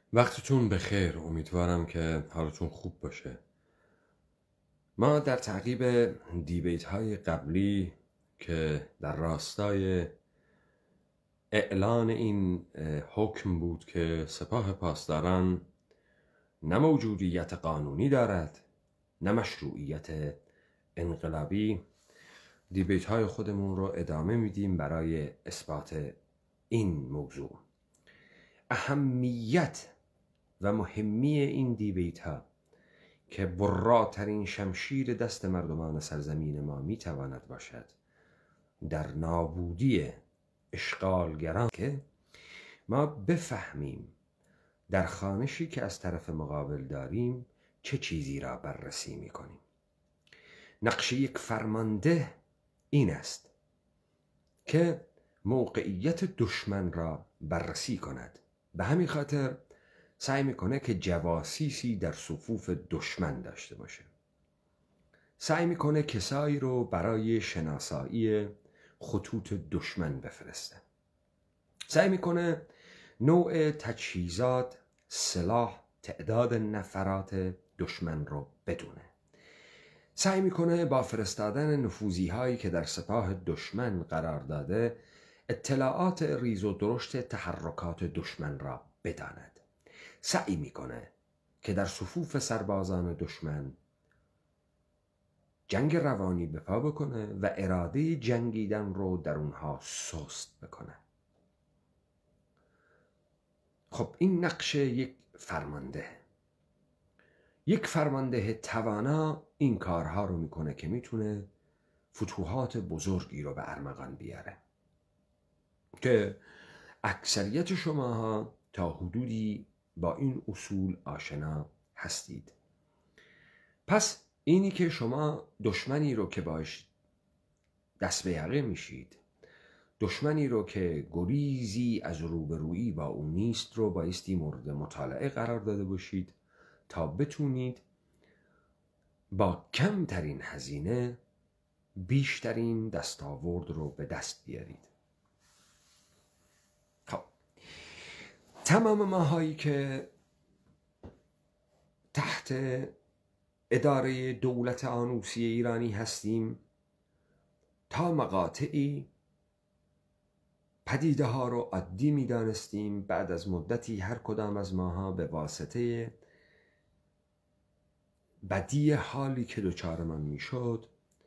وقتتون بخیر. امیدوارم که حالتون خوب باشه. ما در تعقیب دیبیت های قبلی که در راستای اعلان این حکم بود که سپاه پاسداران نه موجودیت قانونی دارد نه مشروعیت انقلابی، دیبیت های خودمون رو ادامه میدیم برای اثبات این موضوع. اهمیت و مهمی این دیبیت ها که براترین شمشیر دست مردمان سرزمین ما میتواند باشد در نابودی اشغالگران، که ما بفهمیم در خانشی که از طرف مقابل داریم چه چیزی را بررسی میکنیم. نقش یک فرمانده این است که موقعیت دشمن را بررسی کند. به همین خاطر سعی میکنه که جواسیسی در صفوف دشمن داشته باشه. سعی میکنه کسایی رو برای شناسایی خطوط دشمن بفرسته. سعی میکنه نوع تجهیزات، سلاح، تعداد نفرات دشمن رو بدونه. سعی میکنه با فرستادن نفوذی هایی که در سپاه دشمن قرار داده اطلاعات ریز و درشت تحرکات دشمن را بداند. سعی میکنه که در صفوف سربازان دشمن جنگ روانی به پا بکنه و اراده جنگیدن رو در اونها سست بکنه. خب این نقش یک فرمانده توانا این کارها رو میکنه که میتونه فتوحات بزرگی رو به ارمغان بیاره که اکثریت شماها تا حدودی با این اصول آشنا هستید. پس اینی که شما دشمنی رو که باش دست به یقه میشید، دشمنی رو که گریزی از روبرویی با اون نیست رو بایستی مورد مطالعه قرار داده باشید تا بتونید با کمترین هزینه بیشترین دستاورد رو به دست بیارید. خب تمام ماهایی که تحت اداره دولت آنوسی ایرانی هستیم تا مقاطعی پدیده ها رو عادی می دانستیم. بعد از مدتی هر کدام از ماها به واسطه بدی حالی که دچارمان می شد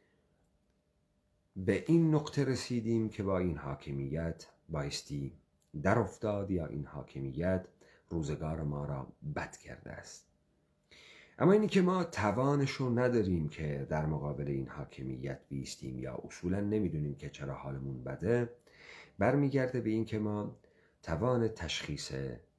به این نقطه رسیدیم که با این حاکمیت بایستی در افتاد یا این حاکمیت روزگار ما را بد کرده است. اما اینی که ما توانشو نداریم که در مقابل این حاکمیت بیستیم یا اصولا نمیدونیم که چرا حالمون بده، برمیگرده به این که ما توان تشخیص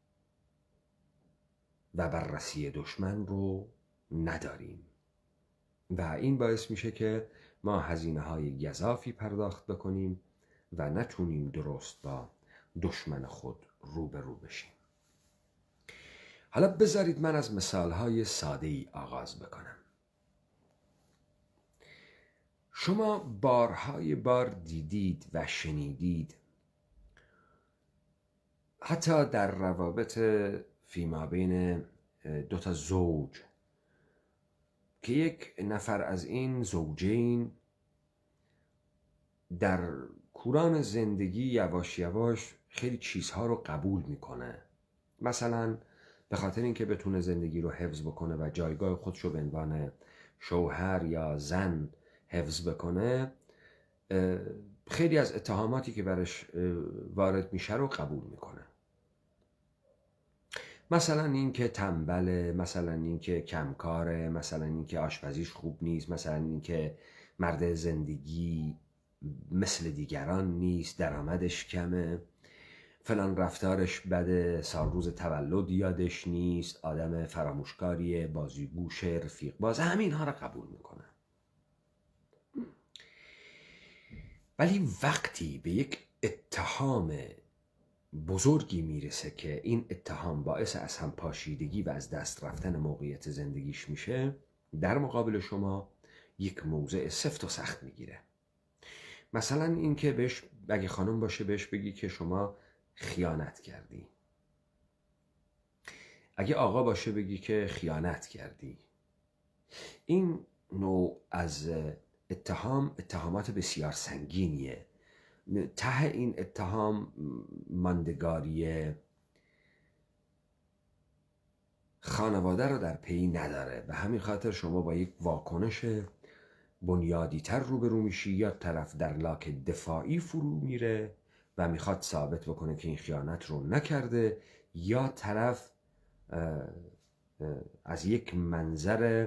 و بررسی دشمن رو نداریم و این باعث میشه که ما هزینه‌های گزافی پرداخت بکنیم و نتونیم درست با دشمن خود روبرو بشیم. حالا بذارید من از مثالهای ساده‌ای آغاز بکنم. شما بارهای بار دیدید و شنیدید، حتی در روابط فیمابین دو تا زوج، که یک نفر از این زوجین در کوران زندگی یواش یواش خیلی چیزها رو قبول میکنه. مثلا به خاطر اینکه بتونه زندگی رو حفظ بکنه و جایگاه خودش رو به عنوان شوهر یا زن حفظ بکنه، خیلی از اتهاماتی که برش وارد میشه رو قبول میکنه. مثلا اینکه تنبله، مثلا اینکه کمکاره، مثلا اینکه آشپزیش خوب نیست، مثلا اینکه مرد زندگی مثل دیگران نیست، درآمدش کمه، فلان رفتارش بده، سال روز تولد یادش نیست، آدم فراموشکاریه، بازیگوش، رفیق باز، همین ها را قبول میکنه. ولی وقتی به یک اتهام بزرگی میرسه که این اتهام باعث از هم پاشیدگی و از دست رفتن موقعیت زندگیش میشه، در مقابل شما یک موضع سفت و سخت میگیره. مثلا این که بهش، اگه خانم باشه بهش بگی که شما خیانت کردی، اگه آقا باشه بگی که خیانت کردی. این نوع از اتهامات بسیار سنگینیه. ته این اتهام ماندگاری خانواده رو در پی نداره و همین خاطر شما با یک واکنش بنیادی تر روبرو میشی، یا طرف در لاک دفاعی فرو میره و میخواد ثابت بکنه که این خیانت رو نکرده، یا طرف از یک منظر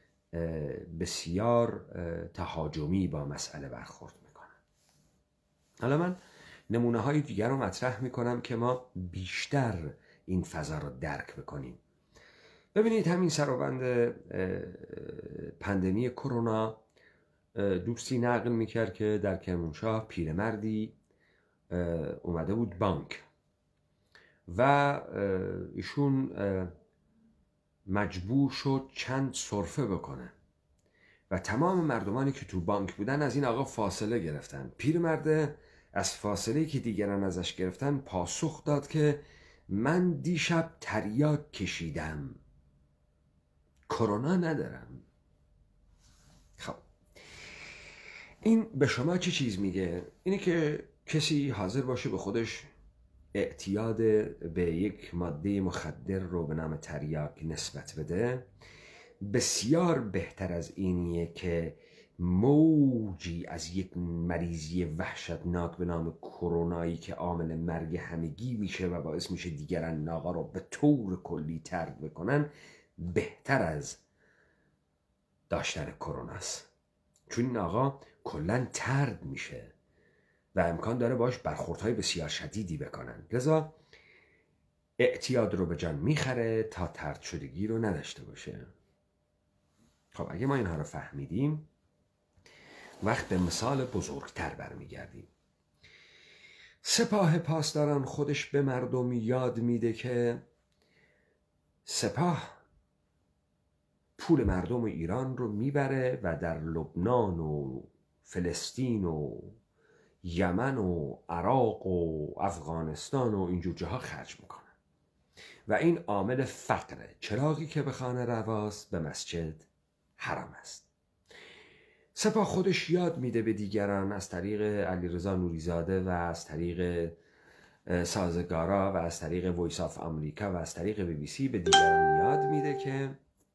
بسیار تهاجمی با مسئله برخورد میکنه. حالا من نمونه های دیگر رو مطرح میکنم که ما بیشتر این فضا رو درک بکنیم. ببینید همین سرابند پندمی کرونا دوستی نقل میکرد که در کرمانشاه پیرمردی اومده بود بانک و ایشون مجبور شد چند سرفه بکنه و تمام مردمانی که تو بانک بودن از این آقا فاصله گرفتن. پیرمرد از فاصله که دیگران ازش گرفتن پاسخ داد که من دیشب تریاک کشیدم، کرونا ندارم. خب این به شما چه چیز میگه؟ اینه که کسی حاضر باشه به خودش اعتیاد به یک ماده مخدر رو به نام تریاک نسبت بده بسیار بهتر از اینیه که موجی از یک مریضی وحشتناک به نام کرونایی که عامل مرگ همگی میشه و باعث میشه دیگران آقا رو به طور کلی طرد بکنن، بهتر از داشتن کرونا است. چون این آقا کلا طرد میشه و امکان داره باش برخوردهای بسیار شدیدی بکنن، لذا اعتیاد رو به جان میخره تا طرد شدگی رو نداشته باشه. خب اگه ما اینها رو فهمیدیم، وقت به مثال بزرگتر برمیگردیم. سپاه پاسداران خودش به مردم یاد میده که سپاه پول مردم ایران رو میبره و در لبنان و فلسطین و یمن و عراق و افغانستان و اینجور جاها خرج میکنه و این عامل فقره. چراغی که به خانه رواست به مسجد حرام است. سپاه خودش یاد میده به دیگران از طریق علیرضا نوریزاده و از طریق سازگارا و از طریق وایس آف آمریکا و از طریق BBC به دیگران یاد میده که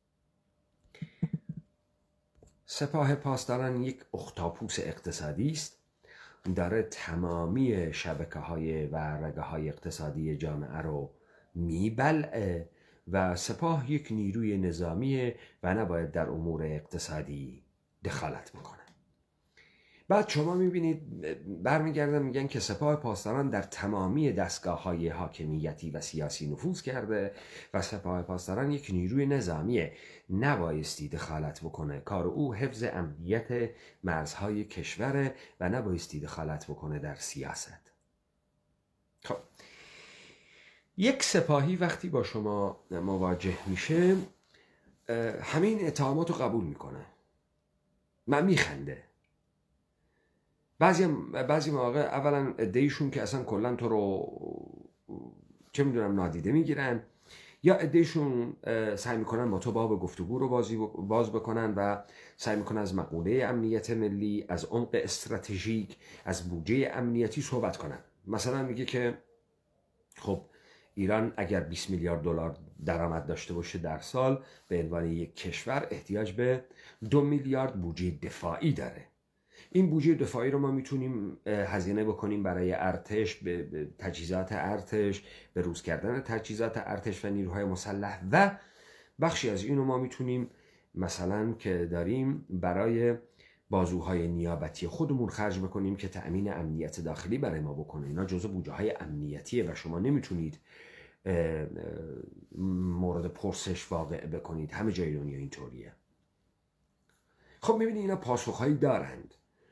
سپاه پاسداران یک اختاپوس اقتصادی است، داره تمامی شبکه‌های و رگه‌های اقتصادی جامعه رو میبلعه و سپاه یک نیروی نظامیه و نباید در امور اقتصادی دخالت میکنه. بعد شما میبینید برمیگردن میگن که سپاه پاسداران در تمامی دستگاه‌های حاکمیتی و سیاسی نفوذ کرده و سپاه پاسداران یک نیروی نظامیه، نبایستی دخالت بکنه، کار او حفظ امنیت مرزهای کشوره و نبایستی دخالت بکنه در سیاست. خب یک سپاهی وقتی با شما مواجه میشه همین اتهامات رو قبول میکنه، من میخنده. بعضی مواقع اولا عده‌ایشون که اصلا کلا تو رو چه میدونم نادیده میگیرن، یا عده‌ایشون سعی میکنن با تو باب گفتگو رو باز بکنن و سعی میکنن از مقوله امنیت ملی، از عمق استراتژیک، از بودجه امنیتی صحبت کنن. مثلا میگه که خب ایران اگر 20 میلیارد دلار درآمد داشته باشه در سال، به عنوان یک کشور احتیاج به 2 میلیارد بودجه دفاعی داره. این بودجه دفاعی رو ما میتونیم هزینه بکنیم برای ارتش، به تجهیزات ارتش، به روز کردن تجهیزات ارتش و نیروهای مسلح، و بخشی از اینو ما میتونیم مثلا که داریم برای بازوهای نیابتی خودمون خرج بکنیم که تأمین امنیت داخلی برای ما بکنه. اینا جزء بودجه های امنیتیه و شما نمیتونید مورد پرسش واقع بکنید. همه جای دنیا اینطوریه. خب میبینید اینا پاسخهایی دارند.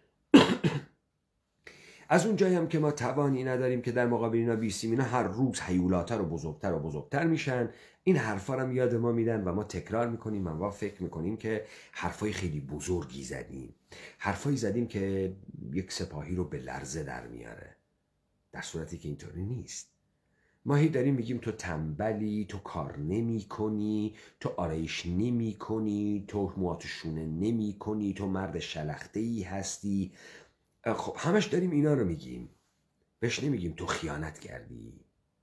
از اون جایی هم که ما توانی نداریم که در مقابل اینا بیستیم، اینا هر روز هیولاتر و بزرگتر و بزرگتر میشن. این حرفا هم یاد ما میدن و ما تکرار میکنیم و ما فکر میکنیم که حرفای خیلی بزرگی زدیم، حرفایی زدیم که یک سپاهی رو به لرزه در میاره، در صورتی که اینطوری نیست. ما هی داریم میگیم تو تنبلی، تو کار نمی کنی، تو آرایش نمی کنی، تو موهاتو شونه نمی کنی، تو مرد شلخته‌ای هستی. خب همش داریم اینا رو میگیم، بهش نمیگیم تو خیانت کردی.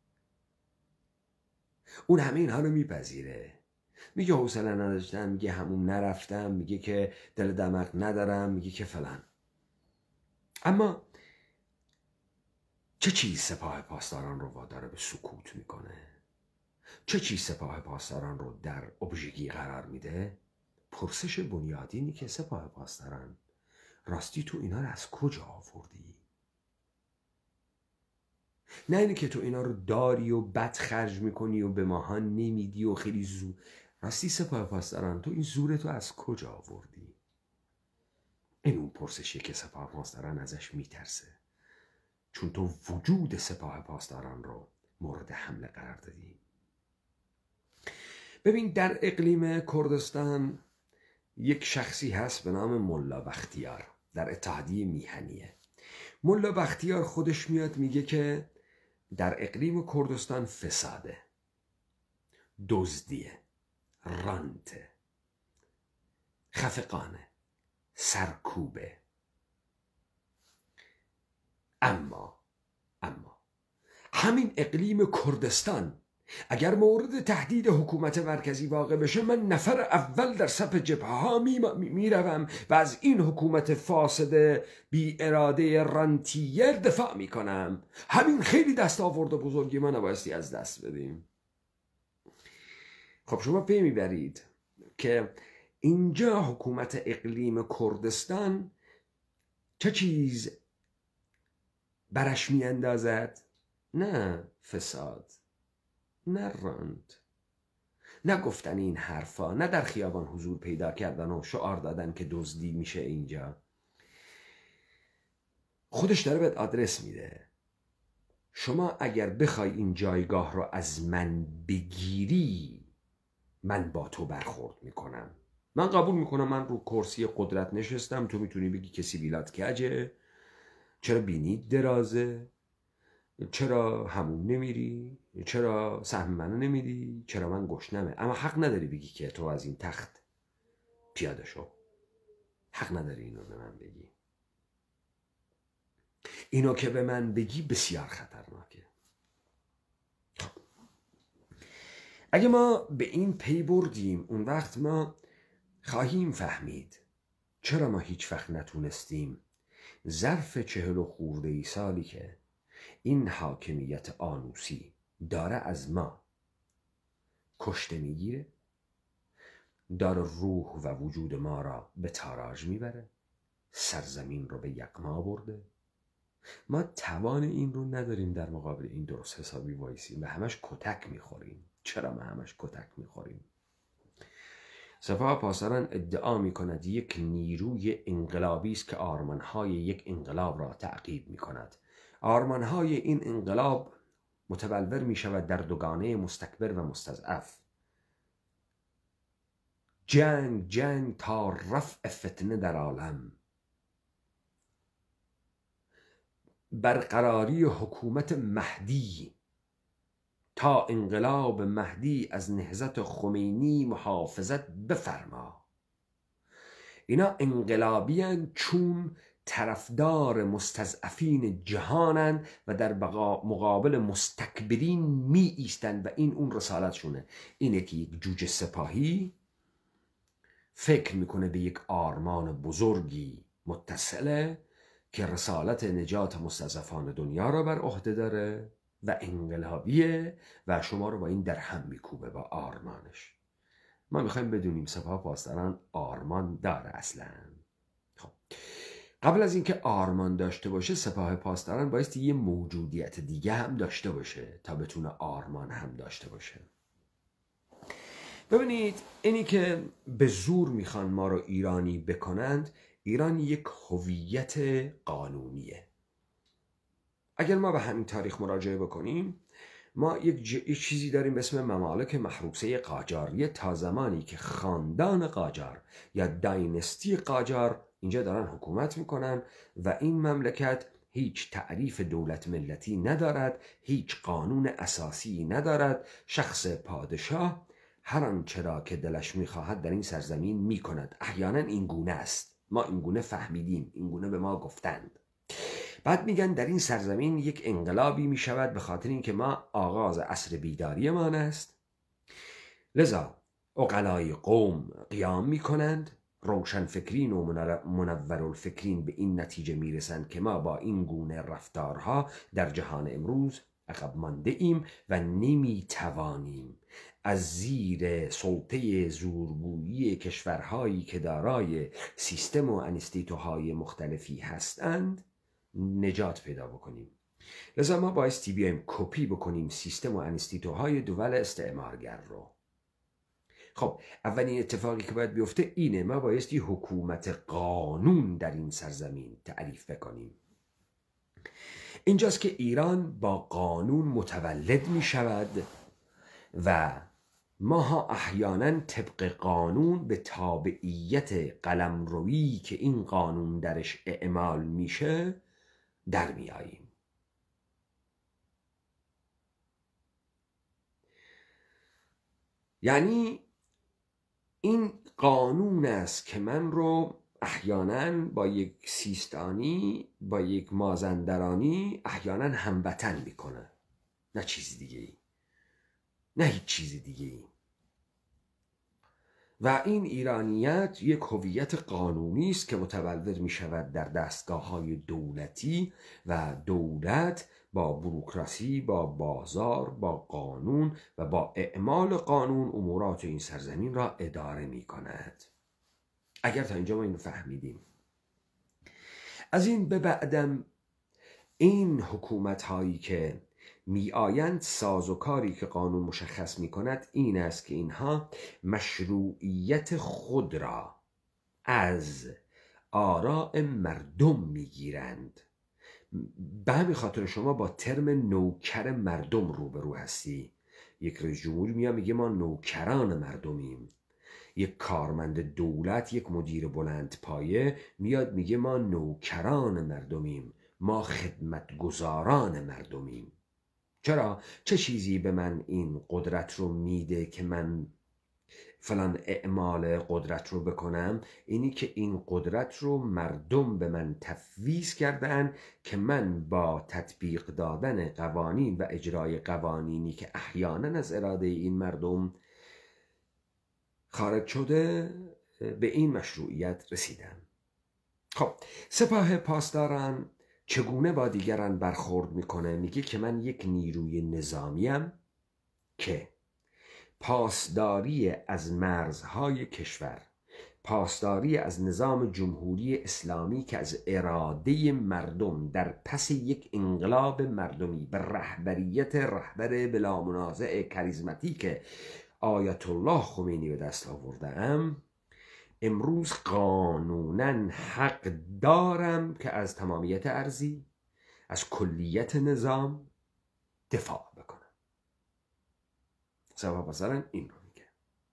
اون همه اینها رو میپذیره، میگه حوصله نداشتم، میگه همون نرفتم، میگه که دل دمق ندارم، میگه که فلان. اما چه چیز سپاه پاسداران رو وادار به سکوت میکنه؟ چه چیز سپاه پاسداران رو در ابژگی قرار میده؟ پرسش بنیادینی که سپاه پاسداران راستی تو اینا رو از کجا آوردی؟ نه اینه که تو اینا رو داری و بد خرج میکنی و به ماها نمیدی و خیلی زور. راستی سپاه پاسداران تو این زورتو از کجا آوردی؟ این اون پرسشی که سپاه پاسداران ازش میترسه، چون تو وجود سپاه پاسداران رو مورد حمله قرار دادی. ببین در اقلیم کردستان یک شخصی هست به نام ملا بختیار در اتحادیه میهنیه. ملا بختیار خودش میاد میگه که در اقلیم کردستان فساده، دزدیه، رانته، خفقانه، سرکوبه. اما همین اقلیم کردستان اگر مورد تهدید حکومت مرکزی واقع بشه، من نفر اول در صف جبهه ها میروم و از این حکومت فاسد بی اراده رانتیر دفاع میکنم. همین خیلی دستاورد بزرگی ما نبایستی از دست بدیم. خب شما پی میبرید که اینجا حکومت اقلیم کردستان چه چیز برش میاندازد؟ نه فساد، نه راند، نه گفتن این حرفا، نه در خیابان حضور پیدا کردن و شعار دادن که دزدی میشه. اینجا خودش داره بهت آدرس میده. شما اگر بخوای این جایگاه رو از من بگیری، من با تو برخورد میکنم. من قبول میکنم من رو کرسی قدرت نشستم، تو میتونی بگی کسی بیلات کجه، چرا بینید درازه، چرا همون نمیری، چرا سهم منو نمیدی، چرا من گشنمه. اما حق نداری بگی که تو از این تخت پیاده شو. حق نداری اینو به من بگی. اینو که به من بگی بسیار خطرناکه. اگه ما به این پی بردیم، اون وقت ما خواهیم فهمید چرا ما هیچ وقت نتونستیم ظرف 40 خورده ای سالی که این حاکمیت آنوسی داره از ما کشته میگیره، داره روح و وجود ما را به تاراج میبره، سرزمین رو به یغما برده. ما توان این رو نداریم در مقابل این درست حسابی وایسیم و همش کتک میخوریم. چرا ما همش کتک میخوریم؟ سپاه پاسداران ادعا میکند یک نیروی انقلابی است که آرمانهای یک انقلاب را تعقیب میکند. آرمانهای این انقلاب متبلور میشود در دوگانه مستکبر و مستضعف. جنگ تا رفع فتنه در عالم، برقراری حکومت مهدی تا انقلاب مهدی از نهضت خمینی محافظت بفرما. اینا انقلابیان چون طرفدار مستضعفین جهانن و در مقابل مستکبرین می ایستن و این اون رسالتشونه. اینه که یک جوجه سپاهی فکر میکنه به یک آرمان بزرگی متصله که رسالت نجات مستضعفان دنیا را بر عهده داره و انقلابیه و شما رو با این در هم میکوبه با آرمانش. ما میخوایم بدونیم سپاه پاسداران آرمان داره اصلا. خب قبل از اینکه آرمان داشته باشه، سپاه پاسداران بایستی یه موجودیت دیگه هم داشته باشه تا بتونه آرمان هم داشته باشه. ببینید اینی که به زور میخوان ما رو ایرانی بکنند، ایران یک هویت قانونیه. اگر ما به همین تاریخ مراجعه بکنیم، ما یک چیزی داریم به اسم ممالک محروسه قاجاریه. تا زمانی که خاندان قاجار یا داینستی قاجار اینجا دارن حکومت میکنن و این مملکت هیچ تعریف دولت ملتی ندارد، هیچ قانون اساسی ندارد. شخص پادشاه هر آنچه را که دلش میخواهد در این سرزمین میکند. احیانا این گونه است، ما این گونه فهمیدیم، این گونه به ما گفتند. بعد میگن در این سرزمین یک انقلابی میشود به خاطر اینکه ما آغاز عصر بیداری ما است، لذا عقلای قوم قیام میکنند، روشنفکرین و منورالفکرین به این نتیجه میرسند که ما با این گونه رفتارها در جهان امروز عقب مانده ایم و نمیتوانیم از زیر سلطه زورگویی کشورهایی که دارای سیستم و انستیتوهای مختلفی هستند نجات پیدا بکنیم. لذا ما بایستی بیایم کپی بکنیم سیستم و انستیتوهای دول استعمارگر رو. خب اولین اتفاقی که باید بیفته اینه، ما بایستی حکومت قانون در این سرزمین تعریف بکنیم. اینجاست که ایران با قانون متولد می شود و ماها احیانا طبق قانون به تابعیت قلمرویی که این قانون درش اعمال میشه در می آییم. یعنی این قانون است که من رو احیانا با یک سیستانی، با یک مازندرانی احیانا هموطن میکنه، نه چیز دیگه ای، نه هیچ چیز دیگه ای. و این ایرانیت یک هویت قانونی است که متولد می شود در دستگاه‌های دولتی و دولت با بوروکراسی، با بازار، با قانون و با اعمال قانون امورات این سرزمین را اداره می کند. اگر تا اینجا ما اینو فهمیدیم، از این به بعدم این حکومت هایی که می آیند، سازوکاری که قانون مشخص می کند این است که اینها مشروعیت خود را از آراء مردم می گیرند. به همین خاطر شما با ترم نوکر مردم روبرو هستی. یک رئیس جمهوری میاد میگه ما نوکران مردمیم. یک کارمند دولت، یک مدیر بلند پایه میاد میگه ما نوکران مردمیم، ما خدمتگزاران مردمیم. چرا؟ چه چیزی به من این قدرت رو میده که من فلان اعمال قدرت رو بکنم؟ اینی که این قدرت رو مردم به من تفویض کردن که من با تطبیق دادن قوانین و اجرای قوانینی که احیانا از اراده این مردم خارج شده به این مشروعیت رسیدم. خب سپاه پاسداران چگونه با دیگران برخورد میکنه؟ میگه که من یک نیروی نظامیم که پاسداری از مرزهای کشور، پاسداری از نظام جمهوری اسلامی که از اراده مردم در پس یک انقلاب مردمی به رهبریت رهبر بلا منازع کاریزماتیک آیت الله خمینی به دست آورده‌ام، امروز قانوناً حق دارم که از تمامیت ارضی، از کلیت نظام دفاع بکنم. سپاه پاسداران این رو میگه.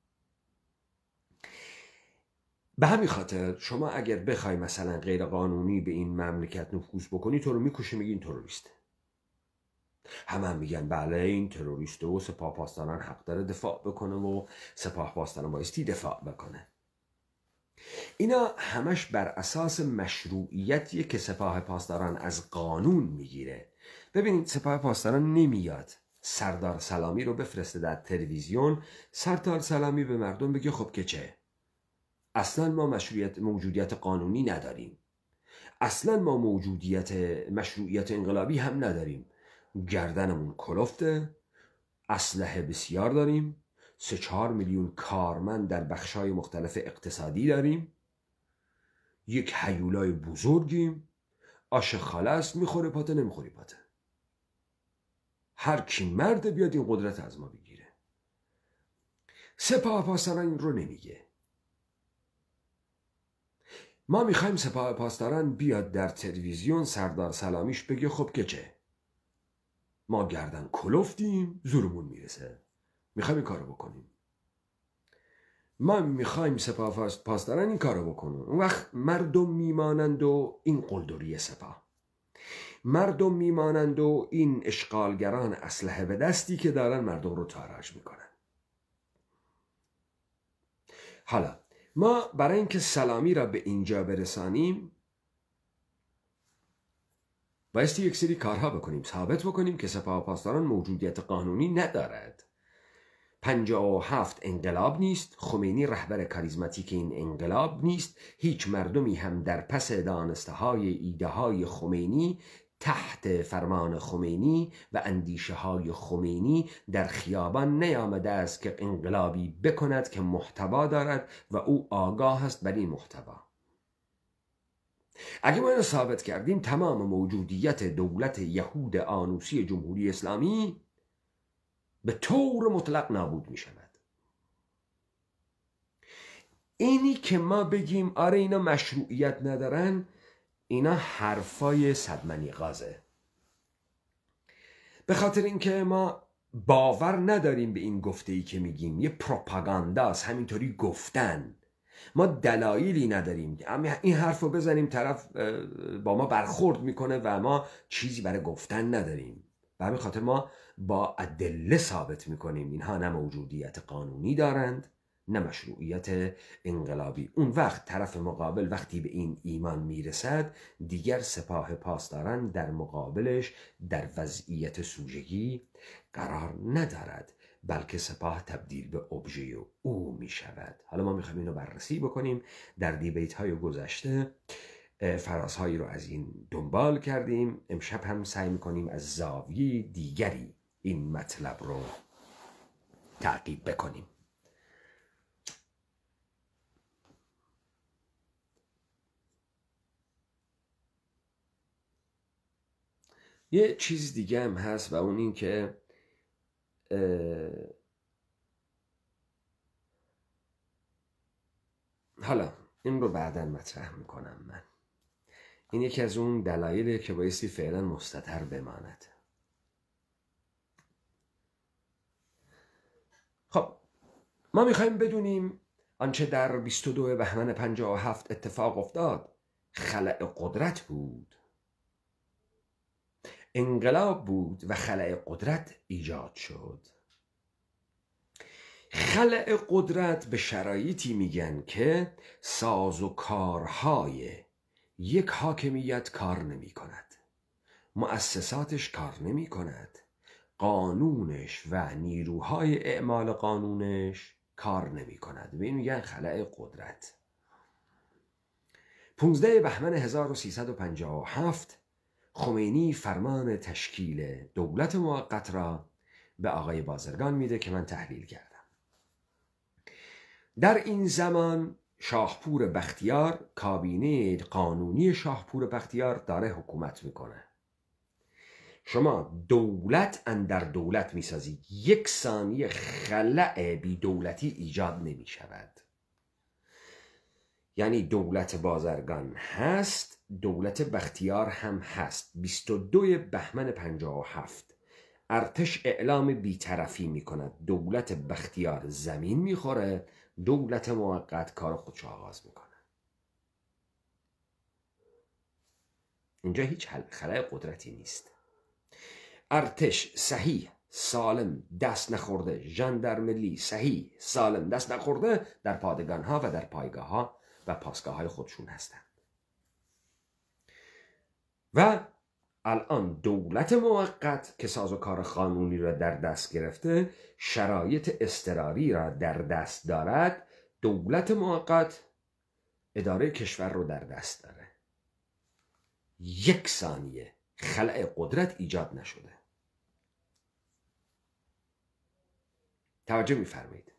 به همین خاطر شما اگر بخوای مثلا غیر قانونی به این مملکت نفوذ بکنی، تو رو میکشه، میگی این تروریسته. هم میگن بله این تروریسته و سپاه پاسداران حق داره دفاع بکنه و سپاه پاسداران بایستی دفاع بکنه. اینا همش بر اساس مشروعیتیه که سپاه پاسداران از قانون میگیره. ببینید سپاه پاسداران نمیاد سردار سلامی رو بفرسته در تلویزیون، سردار سلامی به مردم بگه خب که چه؟ اصلا ما موجودیت قانونی نداریم، اصلا ما مشروعیت انقلابی هم نداریم، گردنمون کلفته، اسلحه بسیار داریم، 3-4 میلیون کارمند در بخشای مختلف اقتصادی داریم، یک هیولای بزرگیم، آش خاله است، میخوره پاته نمیخوری پاته، هر کی مرد بیاد این قدرت از ما بگیره. سپاه پاسداران این رو نمیگه. ما میخوایم سپاه پاسداران بیاد در تلویزیون سردار سلامیش بگه خب که چه؟ ما گردن کلفتیم، زورمون میرسه، میخوایم این کارو بکنیم. ما میخوایم سپاه پاسداران این کارو بکنن. اون وقت مردم میمانند و این قلدری سپاه. مردم میمانند و این اشغالگران اسلحه به دستی که دارن مردم رو تاراج میکنن. حالا ما برای اینکه سلامی را به اینجا برسانیم بایستی یک سری کارها بکنیم، ثابت بکنیم که سپاه پاسداران موجودیت قانونی ندارد. 57 انقلاب نیست، خمینی رهبر کاریزماتیک این انقلاب نیست، هیچ مردمی هم در پس دانسته های ایده های خمینی تحت فرمان خمینی و اندیشه های خمینی در خیابان نیامده است که انقلابی بکند که محتوا دارد و او آگاه است بر این محتوا. اگه ما اینو ثابت کردیم تمام موجودیت دولت یهود آنوسی جمهوری اسلامی به طور مطلق نابود می شود. اینی که ما بگیم آره اینا مشروعیت ندارن، اینا حرفای صدمنی غازه. به خاطر اینکه ما باور نداریم به این گفته‌ای که میگیم، یه پروپاگانداست، همینطوری گفتن. ما دلایلی نداریم این حرف رو بزنیم طرف با ما برخورد میکنه و ما چیزی برای گفتن نداریم. به همین خاطر ما با ادله ثابت میکنیم اینها نه موجودیت قانونی دارند نه مشروعیت انقلابی. اون وقت طرف مقابل وقتی به این ایمان میرسد دیگر سپاه پاسداران در مقابلش در وضعیت سوژگی قرار ندارد، بلکه سپاه تبدیل به ابژه او می شود. حالا ما میخوایم اینو بررسی بکنیم. در دیبیت های گذشته فرازهایی رو از این دنبال کردیم. امشب هم سعی میکنیم از زاویه دیگری این مطلب رو تعقیب بکنیم. یه چیز دیگه هم هست و اون این که حالا این رو بعداً مطرح میکنم. من این یکی از اون دلایلیه که بایستی فعلا مستتر بماند. خب ما میخوایم بدونیم آنچه در 22 بهمن 57 اتفاق افتاد خلأ قدرت بود، انقلاب بود و خلأ قدرت ایجاد شد. خلأ قدرت به شرایطی میگن که سازوکارهای یک حاکمیت کار نمی کند، مؤسساتش کار نمی کند، قانونش و نیروهای اعمال قانونش کار نمی کند. به این میگن خلأ قدرت. 15 بهمن 1357 خمینی فرمان تشکیل دولت موقت را به آقای بازرگان میده که من تحلیل کردم. در این زمان شاهپور بختیار، کابینه قانونی شاهپور بختیار داره حکومت میکنه. شما دولت اندر دولت میسازید، یک ثانیه خلأ بی دولتی ایجاد نمی شود. یعنی دولت بازرگان هست، دولت بختیار هم هست. 22 بهمن 57 ارتش اعلام بی‌طرفی میکند، دولت بختیار زمین میخوره، دولت موقت کار خودش آغاز میکنه. اینجا هیچ خلأ قدرتی نیست. ارتش صحیح سالم دست نخورده، ژاندارمری صحیح سالم دست نخورده در پادگان ها و در پایگاه ها و پاسگاه های خودشون هستند. و الان دولت موقت که سازوکار قانونی را در دست گرفته، شرایط اضطراری را در دست دارد، دولت موقت اداره کشور رو در دست داره. یک ثانیه خلأ قدرت ایجاد نشده. توجه می‌فرمایید.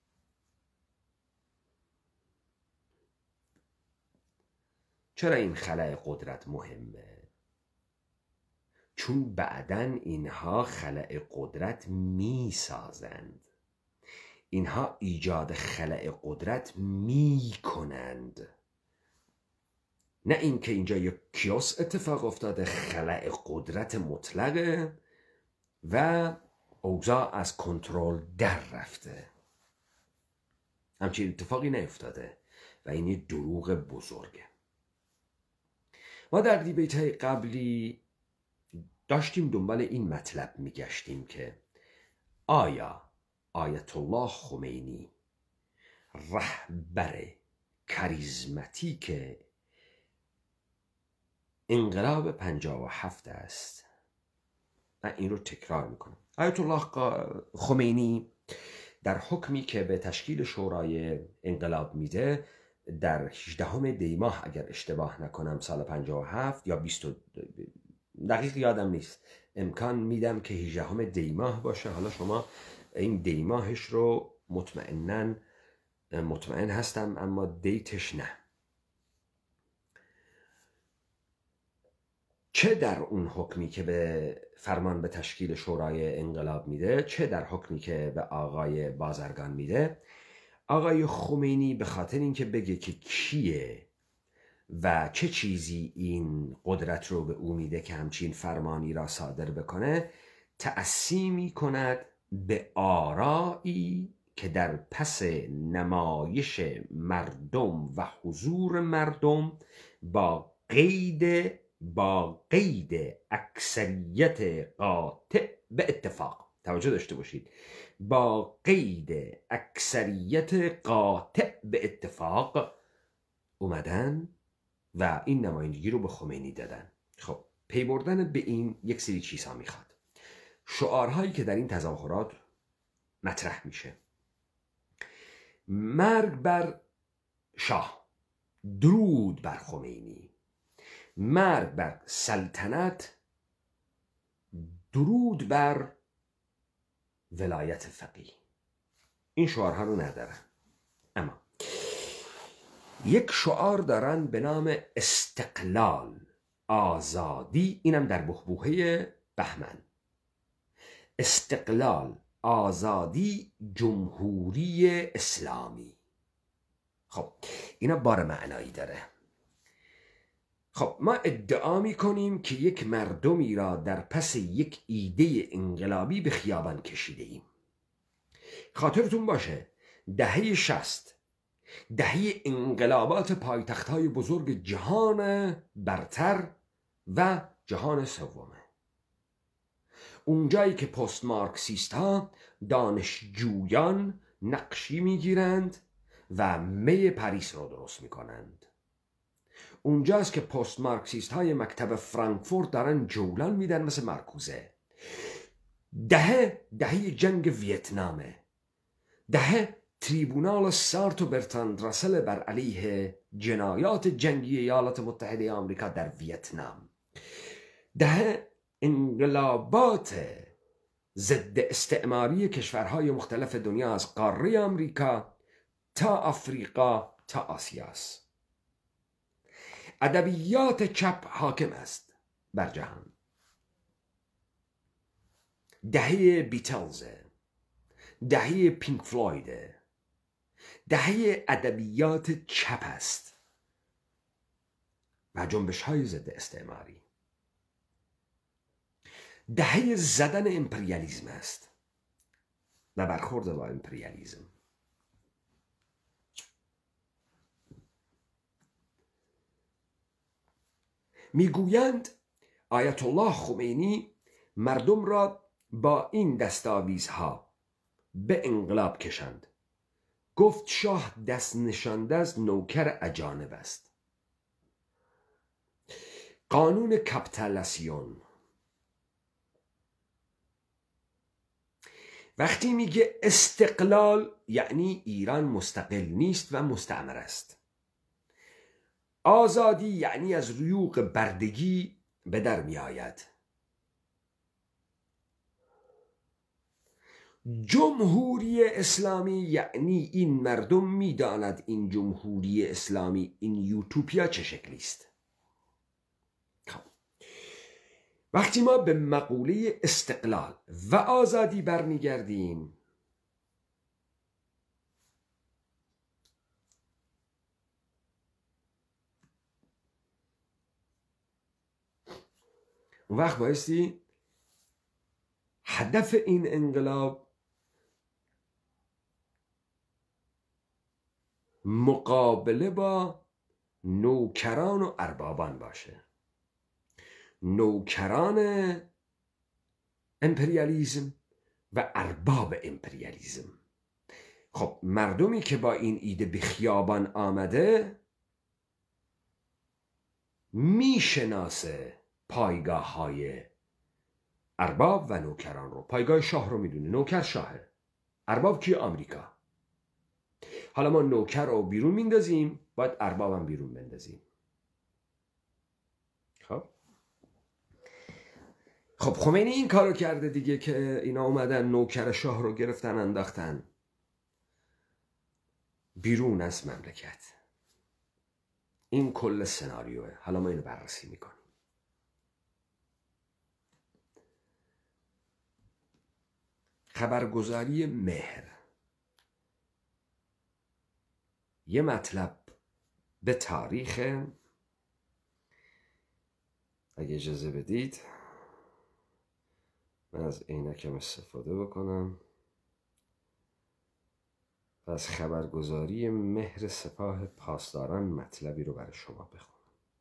چرا این خلأ قدرت مهمه؟ چون بعدن اینها خلأ قدرت میسازند، اینها ایجاد خلأ قدرت میکنند. نه اینکه اینجا یک کیوس اتفاق افتاده، خلأ قدرت مطلقه و اوضاع از کنترل در رفته. همچین اتفاقی نیفتاده و این دروغ بزرگه. ما در دیبیت های قبلی داشتیم دنبال این مطلب میگشتیم که آیا آیت الله خمینی رهبر کاریزماتیک انقلاب 57 است؟ من این رو تکرار میکنم. آیت الله خمینی در حکمی که به تشکیل شورای انقلاب میده در 18 دی ماه اگر اشتباه نکنم سال 57 یا 20 دقیق یادم نیست، امکان میدم که 18 دی ماه باشه. حالا شما این دی ماهش رو مطمئن هستم اما دیتش نه. چه در اون حکمی که به فرمان به تشکیل شورای انقلاب میده، چه در حکمی که به آقای بازرگان میده، آقای خمینی به خاطر اینکه بگه که کیه و چه چیزی این قدرت رو به او میده که همچین فرمانی را صادر بکنه، تأسی میکند به آرایی که در پس نمایش مردم و حضور مردم با قید اکثریت قاطع به اتفاق، توجه داشته باشید، با قید اکثریت قاطع به اتفاق اومدن و این نمایندگی رو به خمینی دادن. خب پی بردن به این یک سری چیزها میخواد. شعارهایی که در این تظاهرات مطرح میشه: مرگ بر شاه، درود بر خمینی، مرگ بر سلطنت، درود بر ولایت فقیه. این شعارها رو ندارن، اما یک شعار دارن به نام استقلال، آزادی. اینم در بحبوحه بهمن: استقلال، آزادی، جمهوری اسلامی. خب اینا بار معنایی داره. خب ما ادعا میکنیم که یک مردمی را در پس یک ایده انقلابی به خیابان کشیده ایم. خاطرتون باشه دهه 60 دهه انقلابات پایتخت‌های بزرگ جهان برتر و جهان سومه. اونجایی که پست مارکسیست ها دانشجویان نقشی میگیرند و می پاریس رو درست میکنند. اونجاست که پست مارکسیست های مکتب فرانکفورت دارن جولان میدن مثل مارکوزه. دهه جنگ ویتنامه، دهه تریبونال سارت و برتراند راسل بر علیه جنایات جنگی ایالات متحده آمریکا در ویتنام، دهه انقلابات ضد استعماری کشورهای مختلف دنیا از قاره آمریکا تا آفریقا تا آسیاست. ادبیات چپ حاکم است بر جهان. دهه بیتلز، دهه پینک فلوید، دهه ادبیات چپ است و جنبش های ضد استعماری. دهه زدن امپریالیسم است و برخورد با امپریالیسم. میگویند آیت الله خمینی مردم را با این دستاویزها به انقلاب کشند. گفت شاه دست نشانده از نوکر اجانب است. قانون کپیتولاسیون. وقتی میگه استقلال یعنی ایران مستقل نیست و مستعمر است. آزادی یعنی از ریوق بردگی به در می آید. جمهوری اسلامی یعنی این مردم می داند این جمهوری اسلامی، این یوتوپیا چه شکلی است. وقتی ما به مقوله استقلال و آزادی برمیگردیم، اون وقت بایستی هدف این انقلاب مقابله با نوکران و اربابان باشه. نوکران امپریالیزم و ارباب امپریالیزم. خب مردمی که با این ایده به خیابان آمده میشناسه پایگاه های ارباب و نوکران رو. پایگاه شاه رو میدونه، نوکر شاهه، ارباب کی؟ آمریکا. حالا ما نوکر رو بیرون میندازیم، باید اربابم بیرون بندازیم. خب خمینی این کارو کرده دیگه که اینا اومدن نوکر شاه رو گرفتن انداختن بیرون از مملکت. این کل سناریوه. حالا ما اینو بررسی میکنیم. خبرگزاری مهر، یه مطلب به تاریخ، اگه اجازه بدید من از عینکم استفاده بکنم و از خبرگزاری مهر سپاه پاسداران مطلبی رو برای شما بخونم.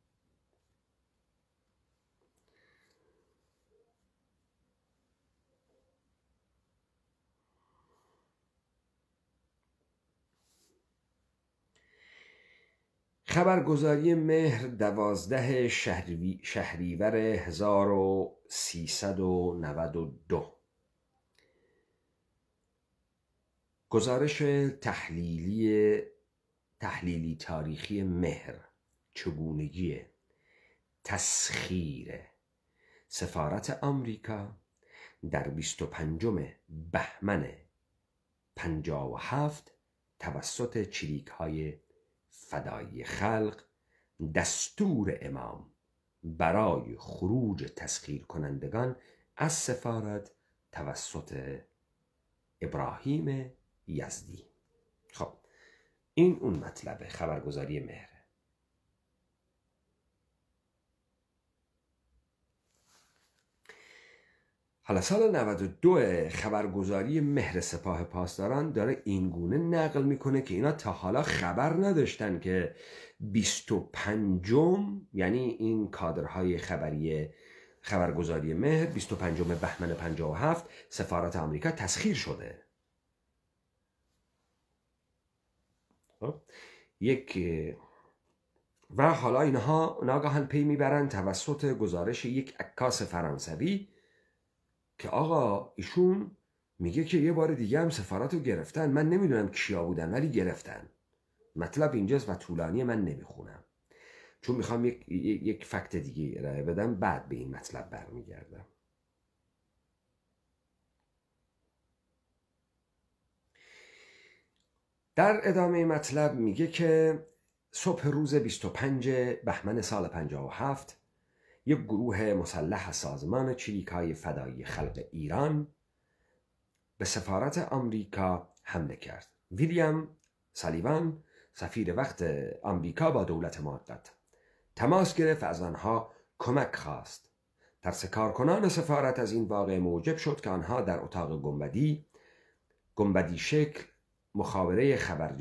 خبرگزاری مهر 12 شهریور 1392. گزارش تحلیلی تاریخی مهر، چگونگی تسخیر سفارت آمریکا در 25 بهمن 57 توسط چریک‌های فدایی خلق، دستور امام برای خروج تسخیر کنندگان از سفارت توسط ابراهیم یزدی. خب این اون مطلب خبرگزاری مهر. حالا سال 92 خبرگزاری مهر سپاه پاسداران داره این گونه نقل میکنه که اینا تا حالا خبر نداشتن که 25 یعنی این کادرهای خبرگزاری مهر 25 بهمن 57 سفارت آمریکا تسخیر شده. و حالا اینها ناگهان پی میبرن توسط گزارش یک عکاس فرانسوی که آقا ایشون میگه که یه بار دیگه هم سفارت رو گرفتن. من نمیدونم کیا بودن ولی گرفتن. مطلب اینجاست و طولانی، من نمیخونم چون میخوام یک فکت دیگه ارائه بدم، بعد به این مطلب برمیگردم. در ادامه مطلب میگه که صبح روز 25 بهمن سال 57 یک گروه مسلح سازمان چریک‌های فدایی خلق ایران به سفارت آمریکا حمله کرد. ویلیام سالیوان سفیر وقت آمریکا با دولت موقت تماس گرفت و از آنها کمک خواست. ترس کارکنان سفارت از این واقعه موجب شد که آنها در اتاق گنبدی شکل مخابره خبر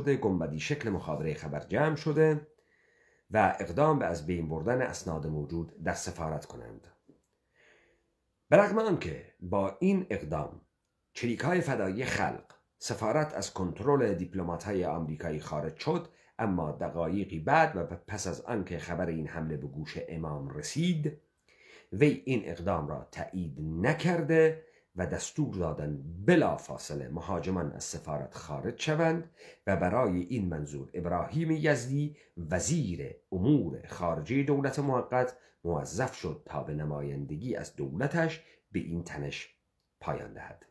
جمع شده و اقدام به از بین بردن اسناد موجود در سفارت کنند. برغم آنکه با این اقدام چریک‌های فدایی خلق سفارت از کنترل دیپلمات‌های آمریکایی خارج شد، اما دقایقی بعد و پس از آنکه خبر این حمله به گوش امام رسید، وی این اقدام را تایید نکرده و دستور دادن بلا فاصله مهاجمان از سفارت خارج شوند و برای این منظور ابراهیم یزدی وزیر امور خارجه دولت موقت موظف شد تا به نمایندگی از دولتش به این تنش پایان دهد.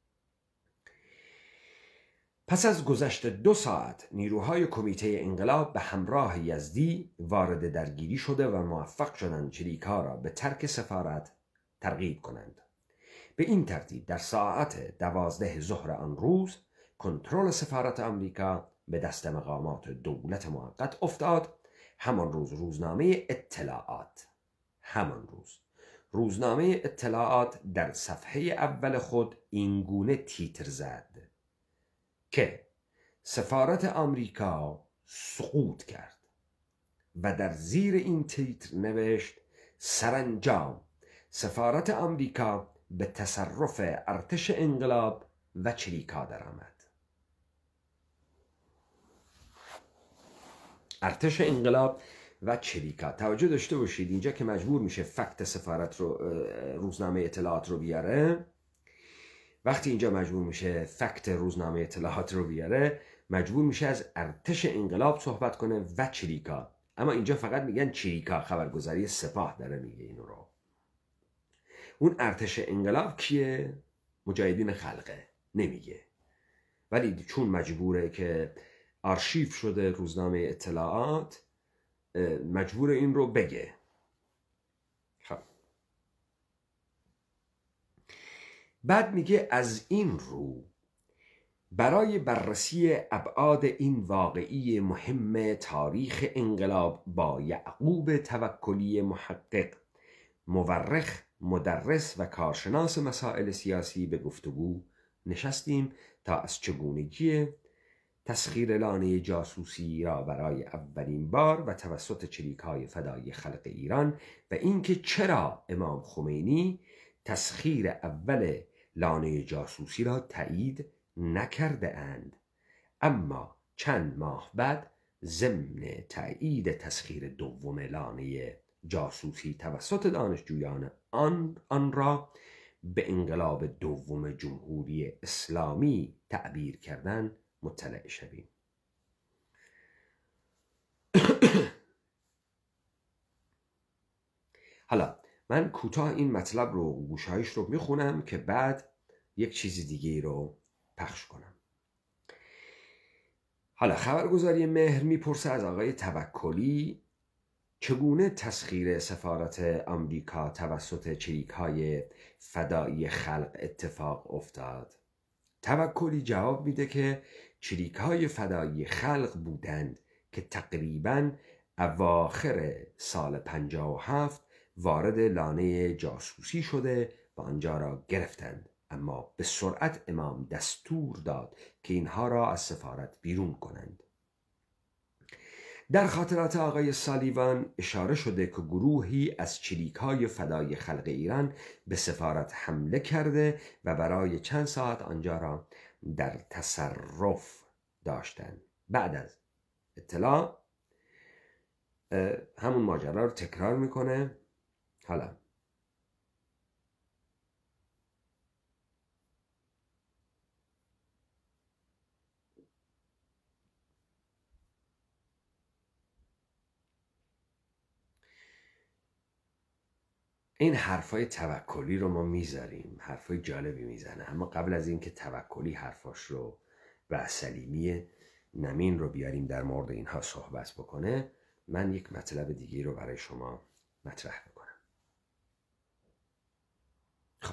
پس از گذشت 2 ساعت نیروهای کمیته انقلاب به همراه یزدی وارد درگیری شده و موفق شدند چریک‌ها را به ترک سفارت ترغیب کنند. به این ترتیب در ساعت 12 ظهر آن روز کنترل سفارت آمریکا به دست مقامات دولت موقت افتاد. همان روز روزنامه اطلاعات در صفحه اول خود این گونه تیتر زد که سفارت آمریکا سقوط کرد و در زیر این تیتر نوشت: سرانجام سفارت آمریکا به تصرف ارتش انقلاب و چریکا درآمد. ارتش انقلاب و چریکا، توجه داشته باشید اینجا که مجبور میشه فکت سفارت رو، روزنامه اطلاعات رو بیاره. وقتی اینجا مجبور میشه فکت روزنامه اطلاعات رو بیاره، مجبور میشه از ارتش انقلاب صحبت کنه و چریکا. اما اینجا فقط میگن چریکا، خبرگزاری سپاه داره میگه اینو رو. اون ارتش انقلاب کیه؟ مجاهدین خلقه نمیگه، ولی چون مجبوره که آرشیو شده روزنامه اطلاعات، مجبور این رو بگه. خب بعد میگه از این رو برای بررسی ابعاد این واقعی مهم تاریخ انقلاب با یعقوب توکلی محقق، مورخ، مدرس و کارشناس مسائل سیاسی به گفتگو نشستیم تا از چگونگی تسخیر لانه جاسوسی را برای اولین بار و توسط چریک‌های فدایی خلق ایران و اینکه چرا امام خمینی تسخیر اول لانه جاسوسی را تایید نکرده اند، اما چند ماه بعد ضمن تایید تسخیر دوم لانه جاسوسی توسط دانشجویان آن را به انقلاب دوم جمهوری اسلامی تعبیر کردن مطلع شویم. حالا من کوتاه این مطلب رو، گوشهایش رو میخونم که بعد یک چیز دیگه رو پخش کنم. حالا خبرگزاری مهر میپرسه از آقای توکلی چگونه تسخیر سفارت آمریکا توسط چریک‌های فدایی خلق اتفاق افتاد. توکلی جواب میده که چریک‌های فدایی خلق بودند که تقریباً اواخر سال 57 وارد لانه جاسوسی شده و آنجا را گرفتند، اما به سرعت امام دستور داد که اینها را از سفارت بیرون کنند. در خاطرات آقای سالیوان اشاره شده که گروهی از چریک‌های فدای خلق ایران به سفارت حمله کرده و برای چند ساعت آنجا را در تصرف داشتند. بعد از اطلاع همون ماجرا رو تکرار میکنه. حالا این حرفای توکلی رو ما میذاریم، حرفای جالبی میزنه، اما قبل از اینکه توکلی حرفاش رو و سلیمی نمین رو بیاریم در مورد اینها صحبت بکنه، من یک مطلب دیگه رو برای شما مطرح بکنم. خب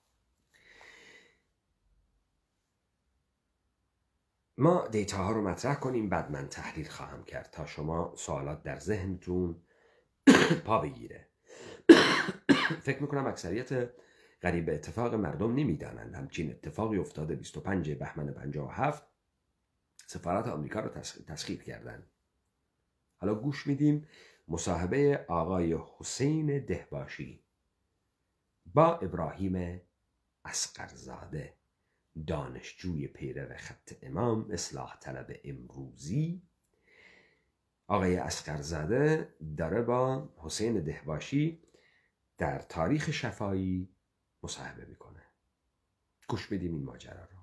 ما دیتاها رو مطرح کنیم، بعد من تحلیل خواهم کرد تا شما سوالات در ذهنتون پا بگیره. فکر میکنم اکثریت قریب اتفاق مردم نمیدانند همچین اتفاقی افتاده. 25 بهمن 57 سفارت آمریکا رو تسخیر کردند. حالا گوش میدیم مصاحبه آقای حسین دهباشی با ابراهیم اصغرزاده، دانشجوی پیرو خط امام، اصلاح طلب امروزی. آقای اصغرزاده داره با حسین دهباشی در تاریخ شفایی مصاحبه میکنه. گوش بدیم این ماجرا رو.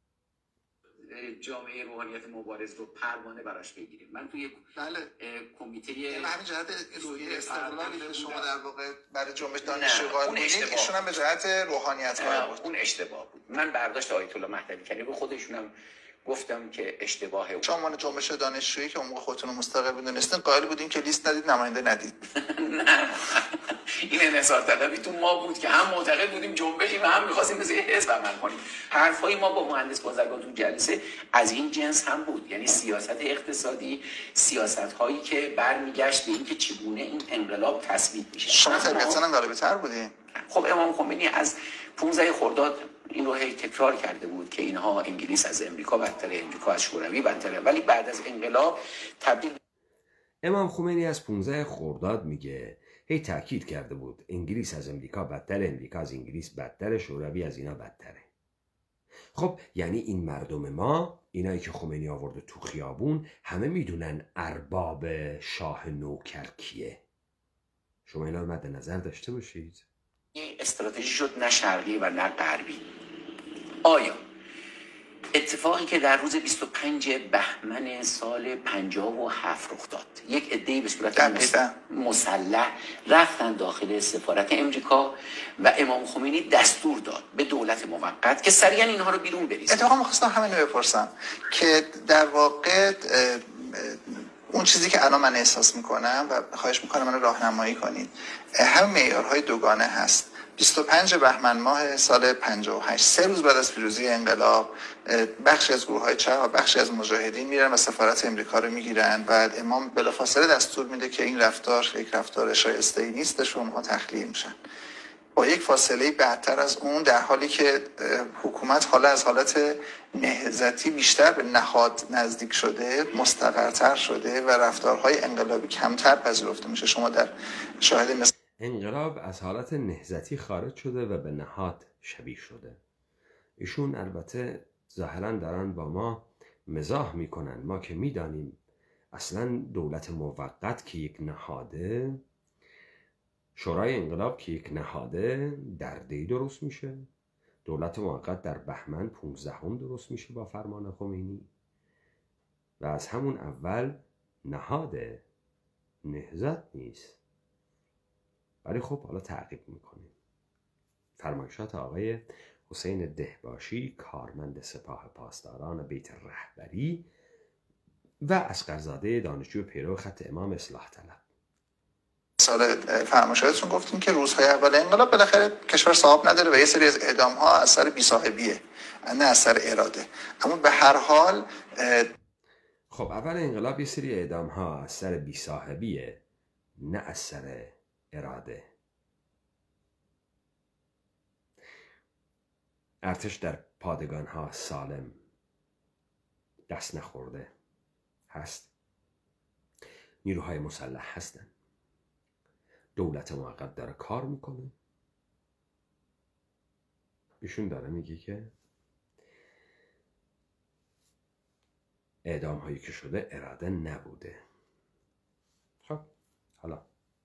جامعه روحانیت مبارز رو پروانه براش بگیریم. من توی کمیته همین جهت روحی استقلالی که شما در واقع برای جنبش دانشجو قائل بودید، ایشون هم به جهت روحانیت قائل بود. اون اشتباه بود. من برداشت آیت الله مهدوی کردم رو خودشونم گفتم که اشتباهه. شما جنبش دانشجویی که اون موقع خودتون رو مستقل می‌دونستین قائل بودین که لیست ندید، نماینده ندید. نه این انحصار طلبی تو ما بود که هم معتقد بودیم جنبشی و هم می‌خواستیم مثل حزب عمل کنیم. حرفای ما با مهندس بازرگان تو جلسه از این جنس هم بود، یعنی سیاست اقتصادی، سیاست‌هایی که برمیگشت به اینکه چگونه این انقلاب تثبیت میشه. شما طبیعتاً غالب‌تر بودین. خب امام خمینی از 15 خرداد این رو هی تکرار کرده بود که اینها انگلیس از امریکا بدتره، امریکا از شوروی بدتره، ولی بعد از انقلاب تبدیل. امام خمینی از 15 خرداد میگه هی تأکید کرده بود انگلیس از امریکا بدتره، امریکا از انگلیس بدتره، شوروی از اینا بدتره. خب یعنی این مردم ما، اینایی که خمینی آورده تو خیابون، همه میدونن ارباب شاه نوکر کیه. شما اینا رو مد نظر داشته باشید. این استراتژی شد نه شرقی و نه غربی. آیا اتفاقی که در روز 25 بهمن سال 57 رخ داد، یک عده‌ای به صورت مسلح رفتن داخل سفارت امریکا و امام خمینی دستور داد به دولت موقت که سریعا اینها رو بیرون بریزه. اتفاقا می‌خواستم همین رو بپرسم که در واقع اون چیزی که الان من احساس میکنم و خواهش میکنم منو راهنمایی کنید، هم معیارهای دوگانه هست. 25 بهمن ماه سال 58، 3 روز بعد از پیروزی انقلاب، بخشی از گروه‌های چپ و بخشی از مجاهدین میرن و سفارت امریکا رو میگیرن و امام بلافاصله دستور میده که این رفتار یک رفتار شایسته‌ای نیستش و اونها تخلیه میشن. با یک فاصله بعدتر از اون، در حالی که حکومت حالا از حالت نهضتی بیشتر به نهاد نزدیک شده، مستقرتر شده و رفتارهای انقلابی کمتر پذیرفته میشه. شما در شاهد مثل انقلاب از حالت نهضتی خارج شده و به نهاد شبیه شده. ایشون البته ظاهرا دارن با ما مزاح میکنن. ما که میدانیم اصلا دولت موقت که یک نهاده، شورای انقلاب که یک نهاده، در دی درست میشه. دولت موقت در بهمن 15 درست میشه با فرمان خمینی و از همون اول نهاده، نهضت نیست. ولی خب حالا تعقیب میکنیم. فرمایشات آقای حسین دهباشی، کارمند سپاه پاسداران بیت رهبری و اصغرزاده دانشجو پیرو خط امام اصلاح طلب. سال فرمایشاتتون گفتیم که روزهای اول انقلاب بالاخره کشور صاحب نداره و یه سری از اعدام‌ها از سر بی‌صاحبیه، نه از سر اراده. اما به هر حال خب اول انقلاب یه سری اعدام‌ها از سر بی‌صاحبیه، نه از سر اراده. ارتش در پادگان‌ها سالم دست نخورده هست. نیروهای مسلح هستن. دولت موقت داره کار میکنه. ایشون داره میگه که اعدام هایی که شده اراده نبوده. خب حالا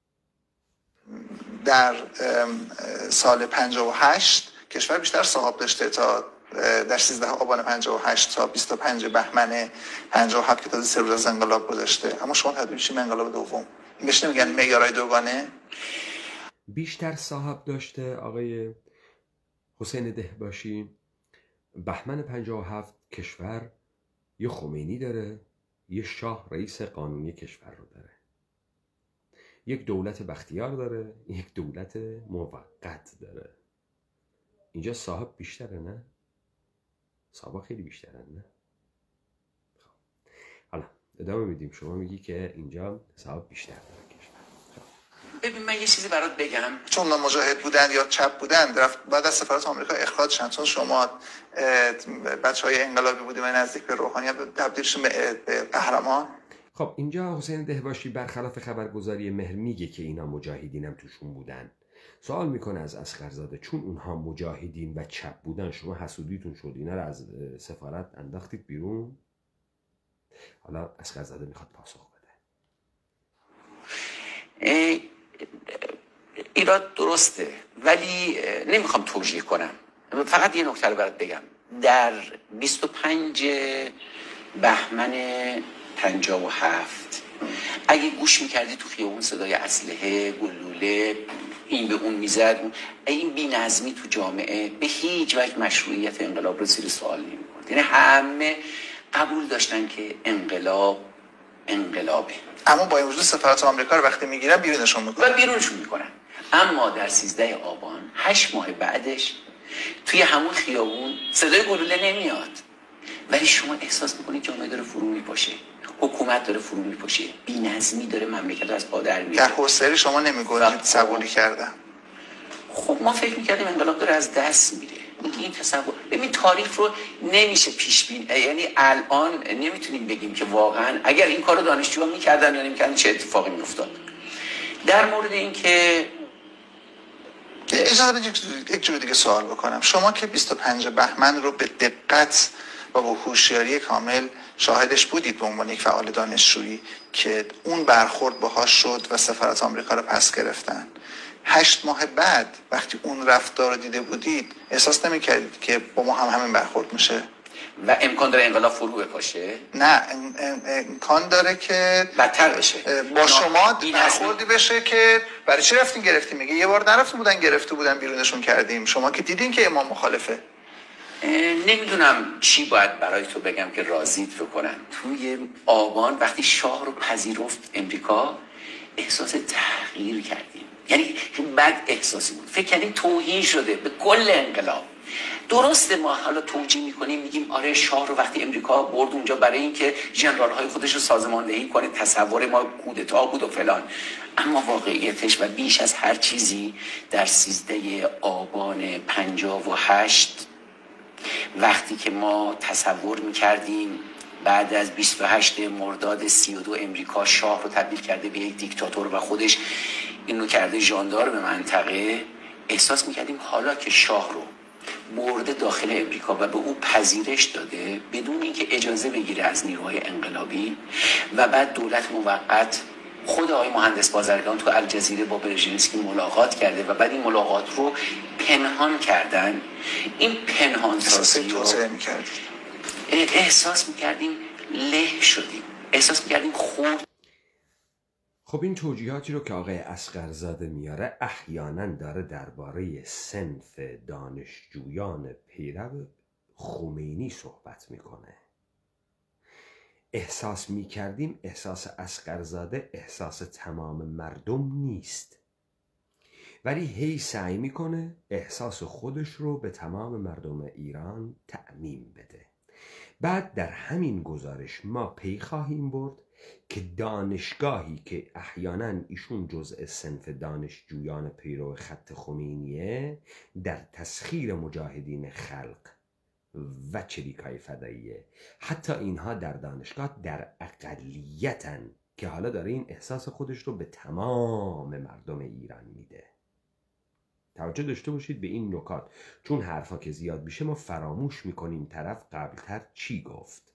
در سال 58 کشور بیشتر صاحب داشته تا در 13 آبان 58 تا 25 بهمن 57 که تازه 3 روز از انقلاب گذشته. اما شما تبدیل میشید به انقلاب دوم. این بهش نمیگن معیارهای دوگانه؟ بیشتر صاحب داشته آقای حسین دهباشی. بهمن 57 کشور یه خمینی داره، یه شاه رئیس قانونی کشور رو داره، یک دولت بختیار داره، یک دولت موقت داره. اینجا صاحب بیشتره نه؟ صاحب خیلی بیشتره نه؟ خب حالا ادامه میدیم. شما میگی که اینجا صاحب بیشتر داره کشور. ببین من یه چیزی برات بگم. چون مجاهد بودن یا چپ بودن بعد از سفارت آمریکا اخراج شدن. چون شما بچهای انقلابی بودیم و نزدیک به روحانیت، تبدیل شدن به قهرمان. خب اینجا حسین دهباشی برخلاف خبرگزاری مهر میگه که اینا مجاهدین هم توشون بودن. سوال میکنه از اصغرزاده چون اونها مجاهدین و چپ بودن شما حسودیتون شد اینا رو از سفارت انداختید بیرون؟ حالا اصغرزاده میخواد پاسخ بده. ایراد درسته ولی نمیخوام توجیه کنم. فقط یه نکته رو برات بگم. در 25 بهمن 57 اگه گوش میکردی تو خیابون صدای اسلحه، گلوله، این به اون میزد، این بی‌نظمی تو جامعه به هیچ وجه مشروعیت انقلاب رو زیر سوال نمی‌برد. یعنی همه قبول داشتن که انقلاب انقلابه. اما با این وجود سفارت آمریکا رو وقتی میگیرن بیرونشون میکنن. و بیرونشون میکنن. اما در 13 آبان 8 ماه بعدش توی همون خیابون صدای گلوله نمیاد. ولی شما احساس میکنید جامعه داره فرو میپاشه. حکومت داره فرو میپاشه. بی‌نظمی داره مملکت رو از پا در میاره. در حوصله شما نمیگنجید صبوری کردن. خب ما فکر میکردیم انقلاب داره از دست میره. این تصور ببین تاریخ رو نمیشه پیش بین، یعنی الان نمیتونیم بگیم که واقعا اگر این کارو دانشجوها میکردن یا نمیکردن چه اتفاقی میافتاد. در مورد اینکه اجازه بدید یک جور دیگه سوال بکنم. شما که 25 بهمن رو به دقت و با هوشیاری کامل شاهدش بودید به عنوان یک فعال دانشجویی که اون برخورد باهاش شد و سفارت آمریکا رو پس گرفتن. 8 ماه بعد وقتی اون رفتار رو دیده بودید احساس نمی‌کردید که با ما هم همین برخورد میشه؟ و امکان داره انقلاب فرو بپاشه؟ نه، امکان داره که بدتر بشه. با شما برخوردی بشه که برای چی رفتین گرفتیم؟ میگه یه بار نرفته بودن گرفته بودن بیرونشون کردیم. شما که دیدین که امام مخالفه. نمیدونم چی باید برای تو بگم که راضیت بکنن. توی آبان وقتی شاه رو پذیرفت امریکا احساس تغییر کردیم، یعنی بد احساسی بود، فکر کردیم توهین شده به کل انقلاب. درسته ما حالا توجیه میکنیم میگیم آره شاه رو وقتی امریکا برد اونجا برای اینکه ژنرال های خودش رو سازماندهی کنه، تصور ما کودتا بود و فلان، اما واقعیتش و بیش از هر چیزی در 13 آبان 58 وقتی که ما تصور میکردیم بعد از 28 مرداد 32 امریکا شاه رو تبدیل کرده به یک دیکتاتور و خودش اینو کرده ژاندارم منطقه، احساس میکردیم حالا که شاه رو برده داخل امریکا و به او پذیرش داده بدون اینکه اجازه بگیره از نیروهای انقلابی و بعد دولت موقت خود آقای مهندس بازرگان تو الجزیره با برژینسکی ملاقات کرده و بعد این ملاقات رو پنهان کردن، این پنهان سازی رو احساس میکردیم له شدیم، احساس میکردیم خورد. خب این توجیهاتی رو که آقای اصغرزاده میاره احیانا داره درباره صنف دانشجویان پیرو خمینی صحبت میکنه. احساس میکردیم احساس اصغرزاده احساس تمام مردم نیست، ولی هی سعی میکنه احساس خودش رو به تمام مردم ایران تعمیم بده. بعد در همین گزارش ما پی خواهیم برد که دانشگاهی که احیانا ایشون جزء صنف دانشجویان پیرو خط خمینیه در تسخیر مجاهدین خلق و چریکای فداییه، حتی اینها در دانشگاه در اقلیتن که حالا داره این احساس خودش رو به تمام مردم ایران میده. توجه داشته باشید به این نکات، چون حرفا که زیاد میشه ما فراموش میکنیم طرف قبلتر چی گفت.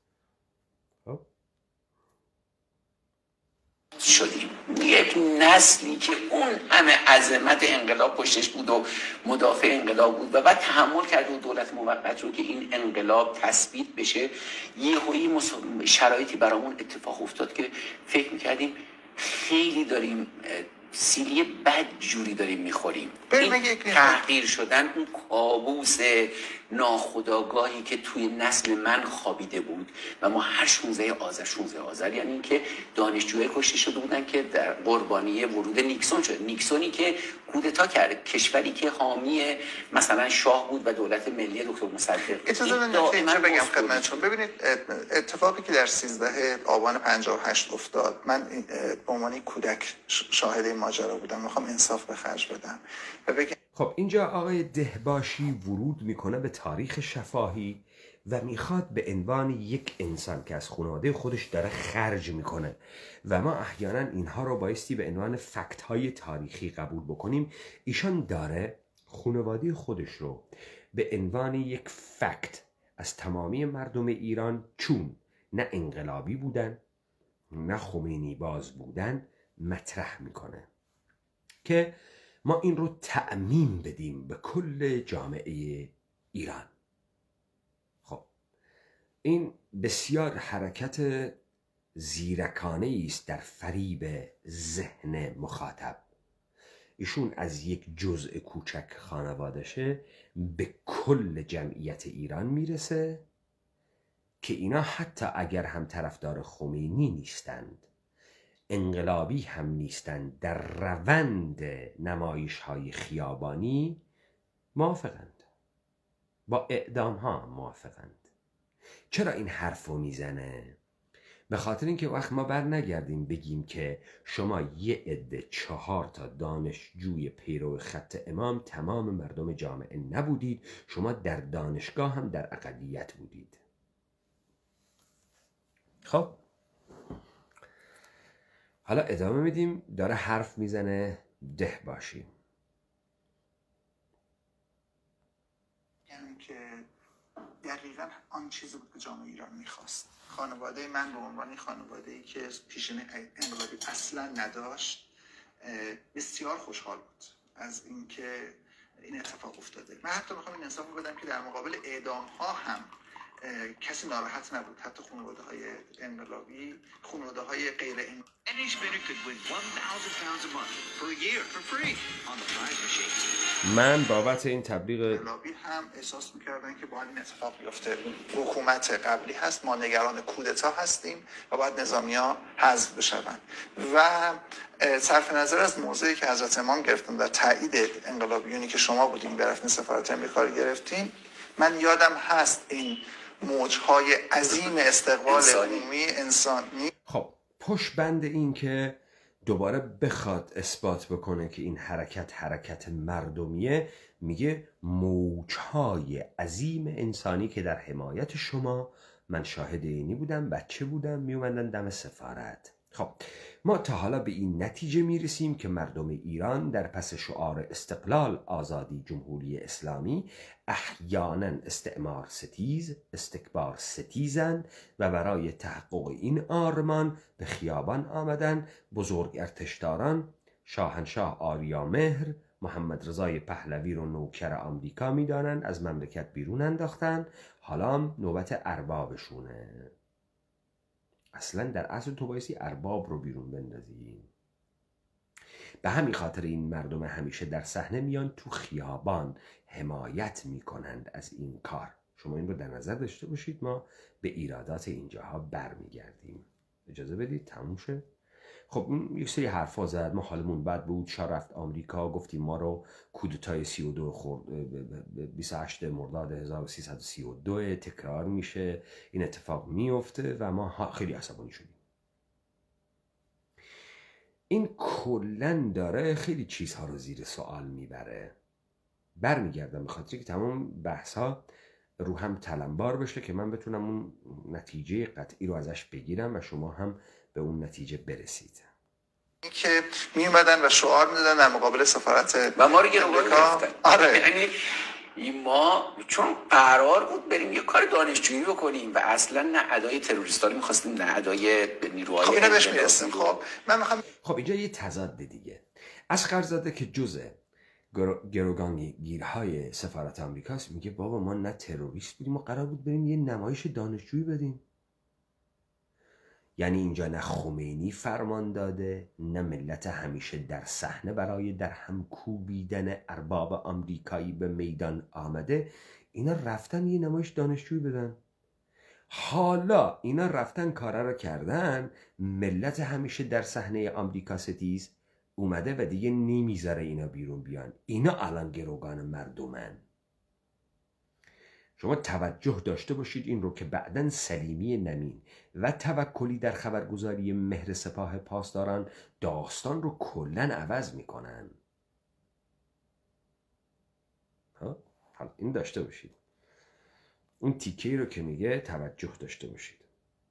شدیم یک نسلی که اون همه عظمت انقلاب پشتش بود و مدافع انقلاب بود و بعد تحمل کرد و دولت موقت رو که این انقلاب تثبیت بشه. یهویی شرایطی برامون اتفاق افتاد که فکر میکردیم خیلی داریم سیلی بد جوری داریم میخوریم. این تحقیر شدن، اون کابوس ناخودآگاهی که توی نسل من خوابیده بود و ما هر 16 آذر یعنی این که دانشجوهای کشته شده بودن که در قربانی ورود نیکسون شد. نیکسونی که کودتا کرد، کشوری که حامی مثلا شاه بود و دولت ملی دکتر مصدق. اجازه بدید اینجا بگم خدمتتون. ببینید اتفاقی که در 13 آبان 58 افتاد، من به عنوان کودک شاهد این ماجرا بودم، میخوام انصاف به خرج بدم و بگم. خب اینجا آقای دهباشی ورود میکنه به تاریخ شفاهی و میخواد به عنوان یک انسان که از خانواده خودش داره خرج میکنه و ما احیانا اینها رو بایستی به عنوان فکت های تاریخی قبول بکنیم، ایشان داره خانواده خودش رو به عنوان یک فکت از تمامی مردم ایران، چون نه انقلابی بودن نه خمینی باز بودن، مطرح میکنه که ما این رو تعمیم بدیم به کل جامعه ایران. خب این بسیار حرکت زیرکانه است در فریب ذهن مخاطب. ایشون از یک جزء کوچک خانوادشه به کل جمعیت ایران میرسه که اینا حتی اگر هم طرفدار خمینی نیستند، انقلابی هم نیستند، در روند نمایش های خیابانی موافقند، با اعدام ها موافقند. چرا این حرف رو میزنه؟ به خاطر اینکه وقت ما بر نگردیم بگیم که شما یه عده 4 تا دانشجوی پیرو خط امام تمام مردم جامعه نبودید، شما در دانشگاه هم در اقلیت بودید. خب حالا ادامه میدیم، داره حرف میزنه، ده باشیم. یعنی که دقیقا آن چیزی بود که جامعه ایران میخواست. خانواده من به عنوان خانواده‌ای که پیشینه انقلابی اصلا نداشت بسیار خوشحال بود از اینکه این اتفاق افتاده. من حتی میخوام این انصاف بدم که در مقابل اعدام ها هم کسی ناراحت نبود، حتی خانواده های انقلابی، خانواده های غیر انقلابی. من بابت این تبلیغ انقلابی هم احساس میکردن که باید این اتفاق بیفته. حکومت قبلی هست، ما نگران کودتا هستیم و باید نظامی‌ها حذف بشوند. و صرف نظر از موضعی که حضرت امام گرفتن در تایید انقلابیونی که شما بودیم به رسم سفارت آمریکا رو گرفتیم، من یادم هست این موجهای عظیم استقبال عمومی انسانی. خب پشت بند این که دوباره بخواد اثبات بکنه که این حرکت مردمیه، میگه موجهای عظیم انسانی که در حمایت شما، من شاهد اینی بودم، بچه بودم، میومدن دم سفارت. خب ما تا حالا به این نتیجه میرسیم که مردم ایران در پس شعار استقلال، آزادی، جمهوری اسلامی احیانا استعمار ستیز، استکبار ستیزند و برای تحقق این آرمان به خیابان آمدن. بزرگ ارتشداران شاهنشاه آریامهر محمد رضای پهلوی رو نوکر آمریکا میدانند، از مملکت بیرون انداختن، حالا نوبت اربابشونه. اصلا در اصل تو بایستی ارباب رو بیرون بندازی. به همین خاطر این مردم همیشه در صحنه میان تو خیابان حمایت میکنند از این کار. شما این رو در نظر داشته باشید. ما به ایرادات اینجاها برمیگردیم. اجازه بدید تموم شه. خب یک سری حرفا زد، ما حالمون بد بود، شاه رفت آمریکا، گفتیم ما رو کودتای 32 خورد 28 مرداد 1332 تکرار میشه، این اتفاق میفته و ما خیلی عصبانی شدیم. این کلن داره خیلی چیزها رو زیر سوال میبره. برمیگردم به خاطر که تمام بحثا رو هم تلمبار بشه که من بتونم اون نتیجه قطعی رو ازش بگیرم و شما هم به اون نتیجه برسید. این که می اومدن و شعار میدادن در مقابل سفارت و ما رو گروگان گرفتن. آره. یعنی ما چون قرار بود بریم یه کار دانشجویی بکنیم و اصلا نه ادای تروریستا رو می‌خواستیم نه ادای نیروهای خب اینا بهش میرسیم. خب من میخوام اینجا یه تضاد دیگه. اصغرزاده که جزء گروگانگیرهای سفارت آمریکاست میگه بابا ما نه تروریست بودیم، ما قرار بود بریم یه نمایش دانشجویی بدیم. یعنی اینجا نه خمینی فرمان داده، نه ملت همیشه در صحنه برای در هم کوبیدن ارباب آمریکایی به میدان آمده. اینا رفتن یه نمایش دانشجویی بدن. حالا اینا رفتن کارا رو کردن، ملت همیشه در صحنه آمریکا ستیز اومده و دیگه نمیذاره اینا بیرون بیان. اینا الان گروگان مردمن. شما توجه داشته باشید این رو که بعداً سلیمی نمین و توکلی در خبرگزاری مهر سپاه پاسداران داستان رو کلاً عوض میکنن. حالا این داشته باشید، اون تیکه‌ای رو که میگه توجه داشته باشید.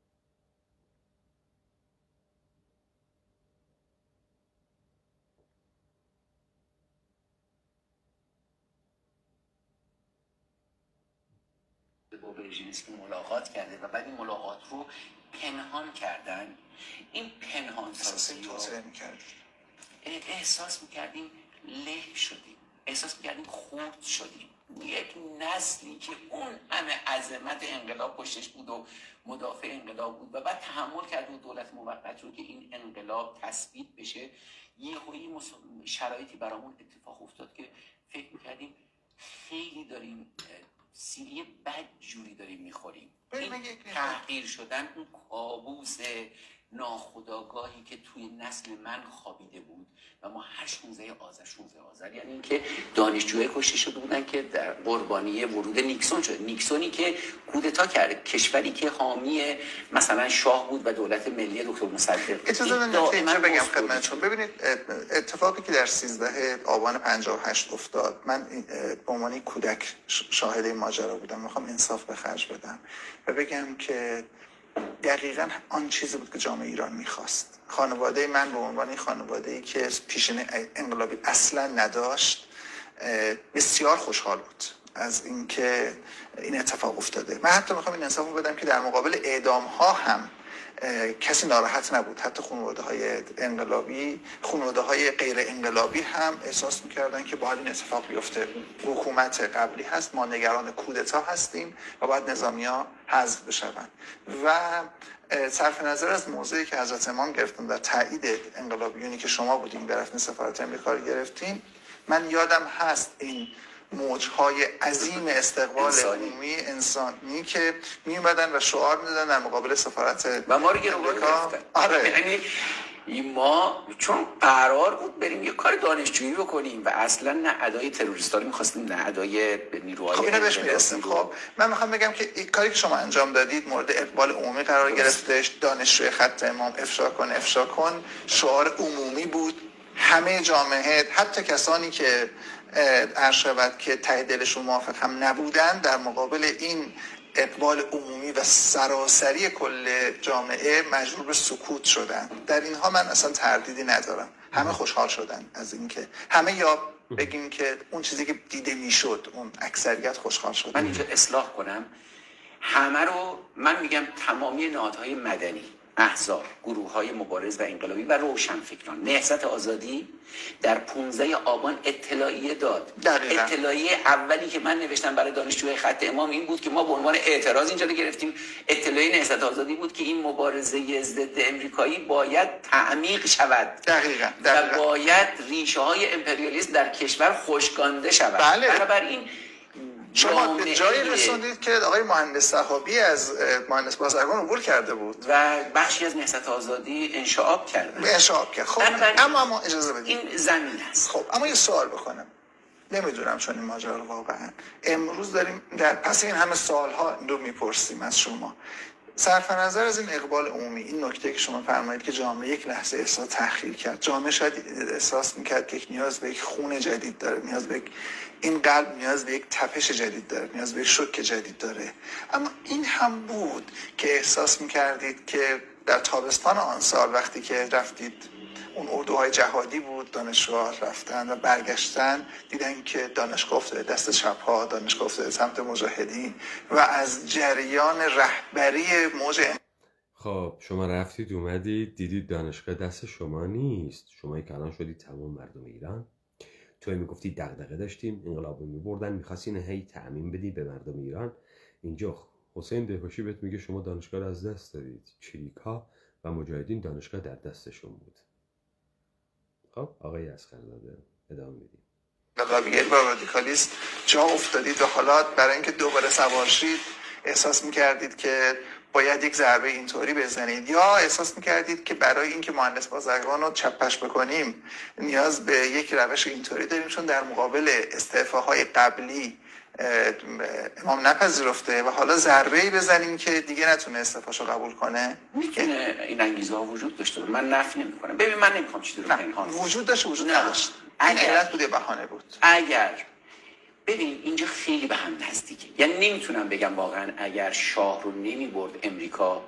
با برژینسکی ملاقات کرده و بعد این ملاقات رو پنهان کردن. این پنهان سازی رو احساس میکردیم له شدیم، احساس میکردیم خرد شدیم. یک نسلی که اون همه عظمت انقلاب پشتش بود و مدافع انقلاب بود و بعد تحمل کرد و دولت موقت رو که این انقلاب تثبیت بشه، یهویی شرایطی برامون اتفاق افتاد که فکر میکردیم خیلی داریم سیری بد جوری داریم میخوریم. این تحقیر شدن، اون کابوس ناخودآگاهی که توی نسل من خوابیده بود و ما هر 16 آذر یعنی اینکه دانشجوهای کشته شده بودن که در قربانی ورود نیکسون شد. نیکسونی که کودتا کرد، کشوری که حامی مثلا شاه بود و دولت ملی دکتر مصدق. اجازه بدید اینجا بگم خدمتتون. ببینید اتفاقی که در 13 آبان 58 افتاد، من به عنوان کودک شاهد این ماجرا بودم. میخوام انصاف به خرج بدم و بگم که دقیقاً آن چیزی بود که جامعه ایران میخواست. خانواده من به عنوان خانواده‌ای که پیشینه انقلابی اصلا نداشت بسیار خوشحال بود از اینکه این اتفاق افتاده. من حتی میخوام این انصافو بدم که در مقابل اعدام ها هم کسی ناراحت نبود. حتی خانواده های انقلابی، خانواده های غیر انقلابی هم احساس میکردن که باید این اتفاق بیفته. حکومت قبلی هست، ما نگران کودتا هستیم و باید نظامی‌ها حذف بشوند. و صرف نظر از موضعی که حضرت امام گرفتن در تایید انقلابیونی که شما بودین برفتین سفارت امریکا رو گرفتین، من یادم هست این موجهای عظیم استقبال عمومی انسانی که می اومدن و شعار میدادن در مقابل سفارت و ما رو گروگان گرفتن. آره. یعنی ما چون قرار بود بریم یه کار دانشجویی بکنیم و اصلا نه ادای تروریستا رو می‌خواستیم نه ادای نیروهای. خب اینا بهش میرسیم. خب من میخوام بگم که این کاری که شما انجام دادید مورد اقبال عمومی قرار گرفتش. دانشجوی خط امام افشا کن شعار عمومی بود. همه جامعه، حتی کسانی که عرض شود که ته دلشون موافق هم نبودن، در مقابل این اقبال عمومی و سراسری کل جامعه مجبور به سکوت شدن. در اینها من اصلا تردیدی ندارم. همه خوشحال شدن از اینکه همه، یا بگیم که اون چیزی که دیده میشد، اون اکثریت خوشحال شد. من اینجا اصلاح کنم، همه رو من میگم تمامی نهادهای مدنی، احزاب، گروه‌های مبارز و انقلابی و روشنفکران، نهضت آزادی در 15 آبان اطلاعیه داد. دقیقا. اطلاعیه اولی که من نوشتم برای دانشجوی خط امام این بود که ما به عنوان اعتراض اینجا رو گرفتیم. اطلاعیه نهضت آزادی بود که این مبارزه ضد امریکایی باید تعمیق شود. دقیقاً. و باید ریشه‌های امپریالیسم در کشور خشکانده شود. بله. بنابراین شما به جایی رسوندید که آقای مهندس صحابی از مهندس بازرگان عبور کرده بود و بخشی از نهضت آزادی انشعاب کرد. خب اما اجازه بدید این زمین هست. خب اما یه سوال بکنم. نمیدونم چون این ماجرا واقعا امروز داریم در پس این همه سالها رو میپرسیم از شما، صرف نظر از این اقبال عمومی، این نکته که شما فرمایید که جامعه یک لحظه احساس تأخیر کرد، جامعه شاید احساس میکرد که نیاز به یک خون جدید داره، نیاز به این قلب نیاز به یک تپش جدید داره، نیاز به یک شوک جدید داره، اما این هم بود که احساس میکردید که در تابستان آن سال وقتی که رفتید، اون اردوهای جهادی بود، دانشجوها رفتن و برگشتن دیدن که دانشگاه افتاده دست چپ‌ها، دانشگاه افتاده سمت مجاهدین و از جریان رهبری موج. خب شما رفتید اومدید دیدید دانشگاه دست شما نیست، شما که الان شدید تمام مردم ایران. توی میگفتی دغدغه داشتیم، انقلاب میبردن، میخواستین هی تعمیم بدی به مردم ایران. اینجا حسین دهکشی بهت میگه شما دانشگاه رو از دست دادید، چریک‌ها و مجاهدین دانشگاه در دستشون بود. خب آقای اسقرزاده ادامه میدیم. انقلابیت و رادیکالیسم جا افتادید و حالا برای اینکه دوباره سوار شید احساس میکردید که باید یک ضربه اینطوری بزنید، یا احساس میکردید که برای اینکه مهندس بازرگان رو چپش بکنیم نیاز به یک روش اینطوری داریم، چون در مقابل استعفاهای قبلی امام نپذیرفته و حالا ضربه‌ای بزنیم که دیگه نتونه استعفاشو قبول کنه. میتونه این انگیزه ها وجود داشته باشه، من نفی نمی‌کنم. ببین من نمی‌خوام چیزی رو پنهان وجود داشت وجود نداشت، این علت بود، بهانه بود. اگر ببین اینجا خیلی به هم نزدیکه، یعنی نمیتونم بگم واقعا اگر شاه رو نمیبرد امریکا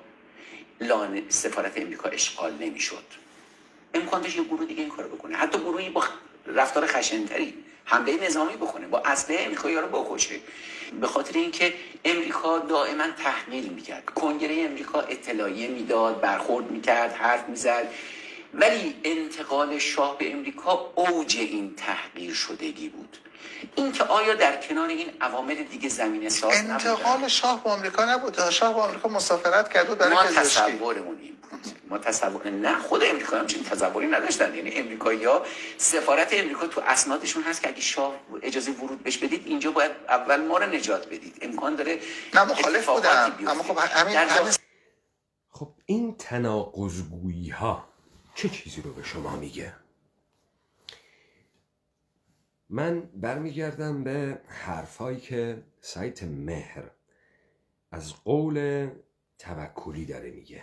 سفارت امریکا اشغال نمیشد. امکان داشت یه گروه دیگه این کارو بکنه، حتی گروهی با رفتار خشن‌تری حمله نظامی بکنه، با اسلحه امریکایی‌ها رو بکشه، به خاطر اینکه امریکا دائما تحمیل میکرد. کنگره امریکا اطلاعیه میداد، برخورد میکرد، حرف میزد، ولی انتقال شاه به امریکا اوج این تحقیر شدگی بود. اینکه آیا در کنار این عوامل دیگه زمینه ساز نبود؟ انتقال شاه به آمریکا نبود، شاه با آمریکا مسافرت کرد برای ما تصورمون این بود. ما تصور نه، خود امریکا هم چنین تصوری نداشتن. یعنی امریکایی‌ها سفارت امریکا تو اسنادشون هست که اگه شاه اجازه ورود بهش بدید اینجا باید اول ما رو نجات بدید، امکان داره. نه مخالف بودم، اما خب همین خب این تناقض‌گویی‌ها چه چیزی رو به شما میگه؟ من برمیگردم به حرفایی که سایت مهر از قول توکلی داره میگه.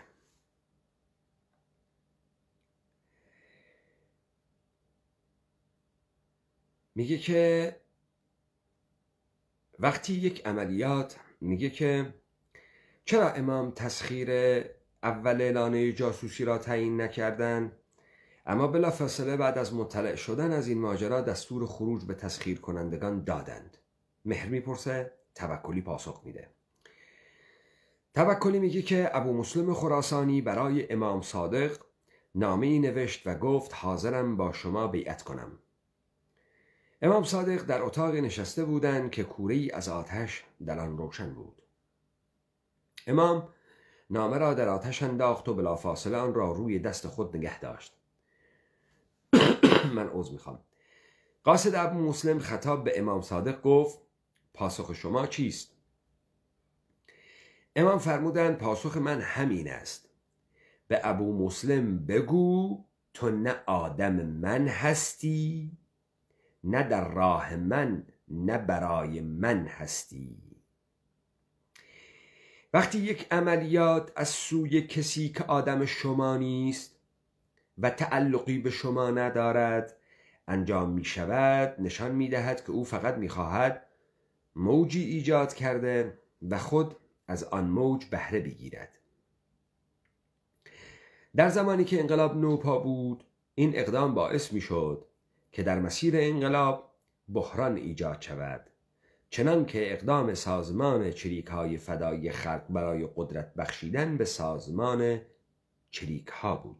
میگه که وقتی یک عملیات، میگه که چرا امام تسخیر اول اعلانه جاسوسی را تعیین نکردند؟ اما بلافاصله بعد از مطلع شدن از این ماجرا دستور خروج به تسخیر کنندگان دادند. مهر میپرسه، توکلی پاسخ میده. توکلی میگه که ابو مسلم خراسانی برای امام صادق نامه‌ای نوشت و گفت حاضرم با شما بیعت کنم. امام صادق در اتاق نشسته بودند که کوره‌ای از آتش در آن روشن بود. امام نامه را در آتش انداخت و بلافاصله آن را روی دست خود نگه داشت. من عذر میخوام. قاصد ابو مسلم خطاب به امام صادق گفت پاسخ شما چیست؟ امام فرمودند پاسخ من همین است. به ابو مسلم بگو تو نه آدم من هستی، نه در راه من، نه برای من هستی. وقتی یک عملیات از سوی کسی که آدم شما نیست و تعلقی به شما ندارد انجام می شود، نشان می دهد که او فقط می خواهد موجی ایجاد کرده و خود از آن موج بهره بگیرد. در زمانی که انقلاب نوپا بود، این اقدام باعث می شد که در مسیر انقلاب بحران ایجاد شود، چنان که اقدام سازمان چریک‌های فدایی خلق برای قدرت بخشیدن به سازمان چریک‌ها بود.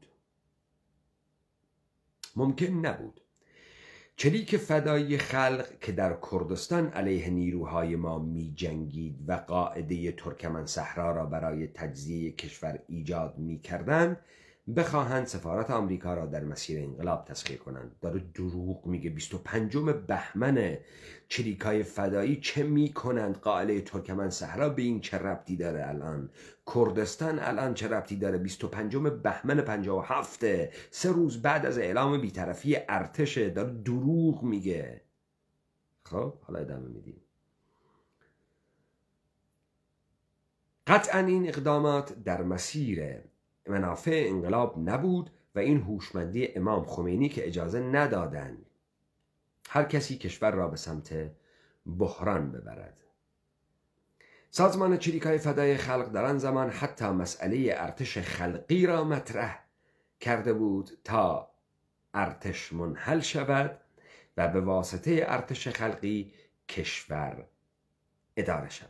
ممکن نبود چریک فدایی خلق که در کردستان علیه نیروهای ما می جنگید و قاعده ترکمن صحرا را برای تجزیه کشور ایجاد می کردند بخواهند سفارت آمریکا را در مسیر انقلاب تسخیر کنند. داره دروغ میگه. 25 بهمن چریکای فدایی چه میکنند؟ قاعده ترکمن صحرا به این چه ربطی داره؟ الان کردستان الان چه ربطی داره؟ 25 بهمن 57، 3 روز بعد از اعلام بی‌طرفی ارتش. داره دروغ میگه. خب حالا ادامه میدیم. قطعا این اقدامات در مسیر منافع انقلاب نبود و این هوشمندی امام خمینی که اجازه ندادند هر کسی کشور را به سمت بحران ببرد. سازمان چریکای فدای خلق در آن زمان حتی مسئله ارتش خلقی را مطرح کرده بود تا ارتش منحل شود و به واسطه ارتش خلقی کشور اداره شود.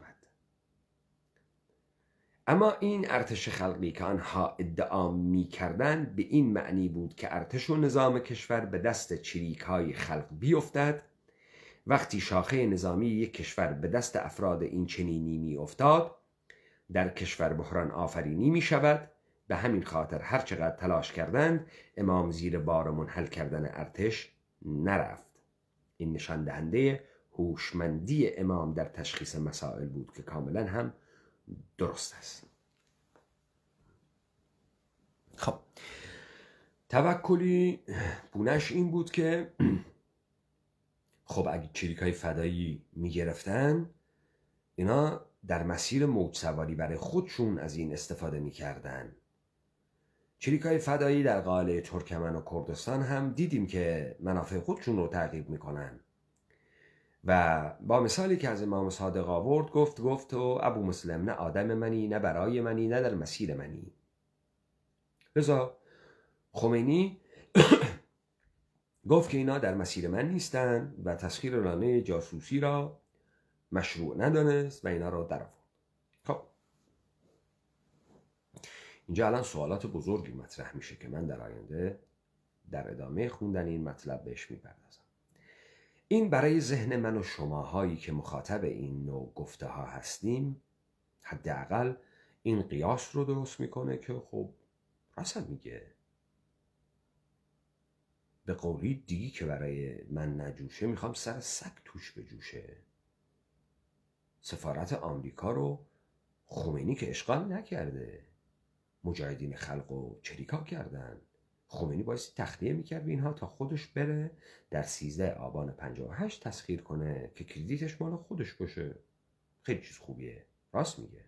اما این ارتش خلقی که آنها ادعا می کردند به این معنی بود که ارتش و نظام کشور به دست چریک‌های خلق بیفتد. وقتی شاخه نظامی یک کشور به دست افراد این چنینی می افتاد، در کشور بحران آفرینی می شود. به همین خاطر هر چقدر تلاش کردند امام زیر بار منحل کردن ارتش نرفت. این نشان دهنده هوشمندی امام در تشخیص مسائل بود که کاملا هم درست است. خب توکلی بونش این بود که خب اگه چریکای فدایی میگرفتن، اینا در مسیر موج سواری برای خودشون از این استفاده میکردن. چریکای فدایی در قلعه ترکمن و کردستان هم دیدیم که منافع خودشون رو تعقیب میکنن و با مثالی که از امام صادق آورد گفت و ابو مسلم نه آدم منی، نه برای منی، نه در مسیر منی. لذا خمینی گفت که اینا در مسیر من نیستن و تسخیر اعلانه جاسوسی را مشروع ندانست و اینا را در آورد. خب اینجا الان سوالات بزرگی مطرح میشه که من در آینده در ادامه خوندن این مطلب بهش میپردازم. این برای ذهن من و شماهایی که مخاطب این نوع گفته ها هستیم حداقل این قیاس رو درست میکنه که خب راست میگه. به قولی دیگی که برای من نجوشه میخوام سر سگ توش بجوشه. سفارت آمریکا رو خمینی که اشغال نکرده، مجاهدین خلق و چریکا کردن. خمینی بایستی تخلیه میکرد به اینها تا خودش بره در 13 آبان 58 تسخیر کنه که کردیتش مال خودش باشه. خیلی چیز خوبیه. راست میگه.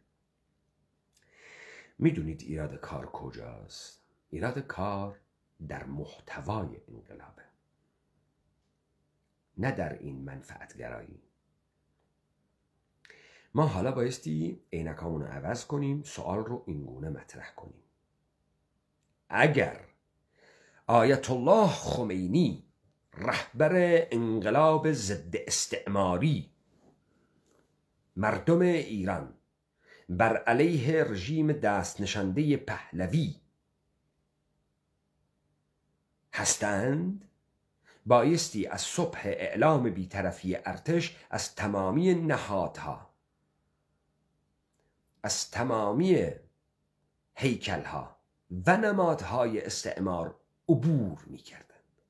میدونید ایراد کار کجاست؟ ایراد کار در محتوای انقلابه، نه در این منفعتگرایی. ما حالا بایستی عینکامون رو عوض کنیم، سوال رو اینگونه مطرح کنیم: اگر آیت الله خمینی رهبر انقلاب ضد استعماری مردم ایران بر علیه رژیم دست نشانده پهلوی هستند، بایستی از صبح اعلام بی‌طرفی ارتش از تمامی نهادها، از تمامی هیکلها و نمادهای استعمار عبور می‌کردند.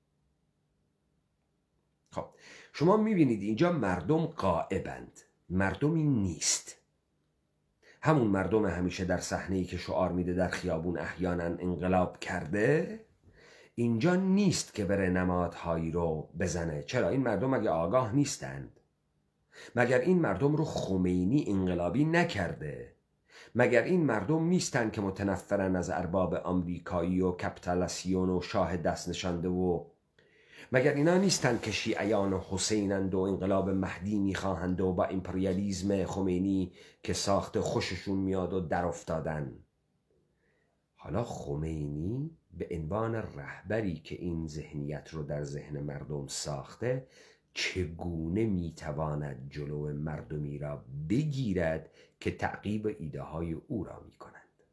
خب شما می‌بینید اینجا مردم غائبند، مردمی نیست. همون مردم همیشه در صحنه‌ای که شعار میده در خیابون احیانا انقلاب کرده، اینجا نیست که بره نمادهایی رو بزنه. چرا؟ این مردم مگه آگاه نیستند؟ مگر این مردم رو خمینی انقلابی نکرده؟ مگر این مردم نیستند که متنفرن از ارباب آمریکایی و کپیتالاسیون و شاه دست نشانده؟ و مگر اینا نیستند که شیعیان و حسینند و انقلاب مهدی میخواهند و با امپریالیزم خمینی که ساخت خوششون میاد و در افتادن؟ حالا خمینی به عنوان رهبری که این ذهنیت رو در ذهن مردم ساخته، چگونه میتواند جلو مردمی را بگیرد که تعقیب ایده های او را میکنند؟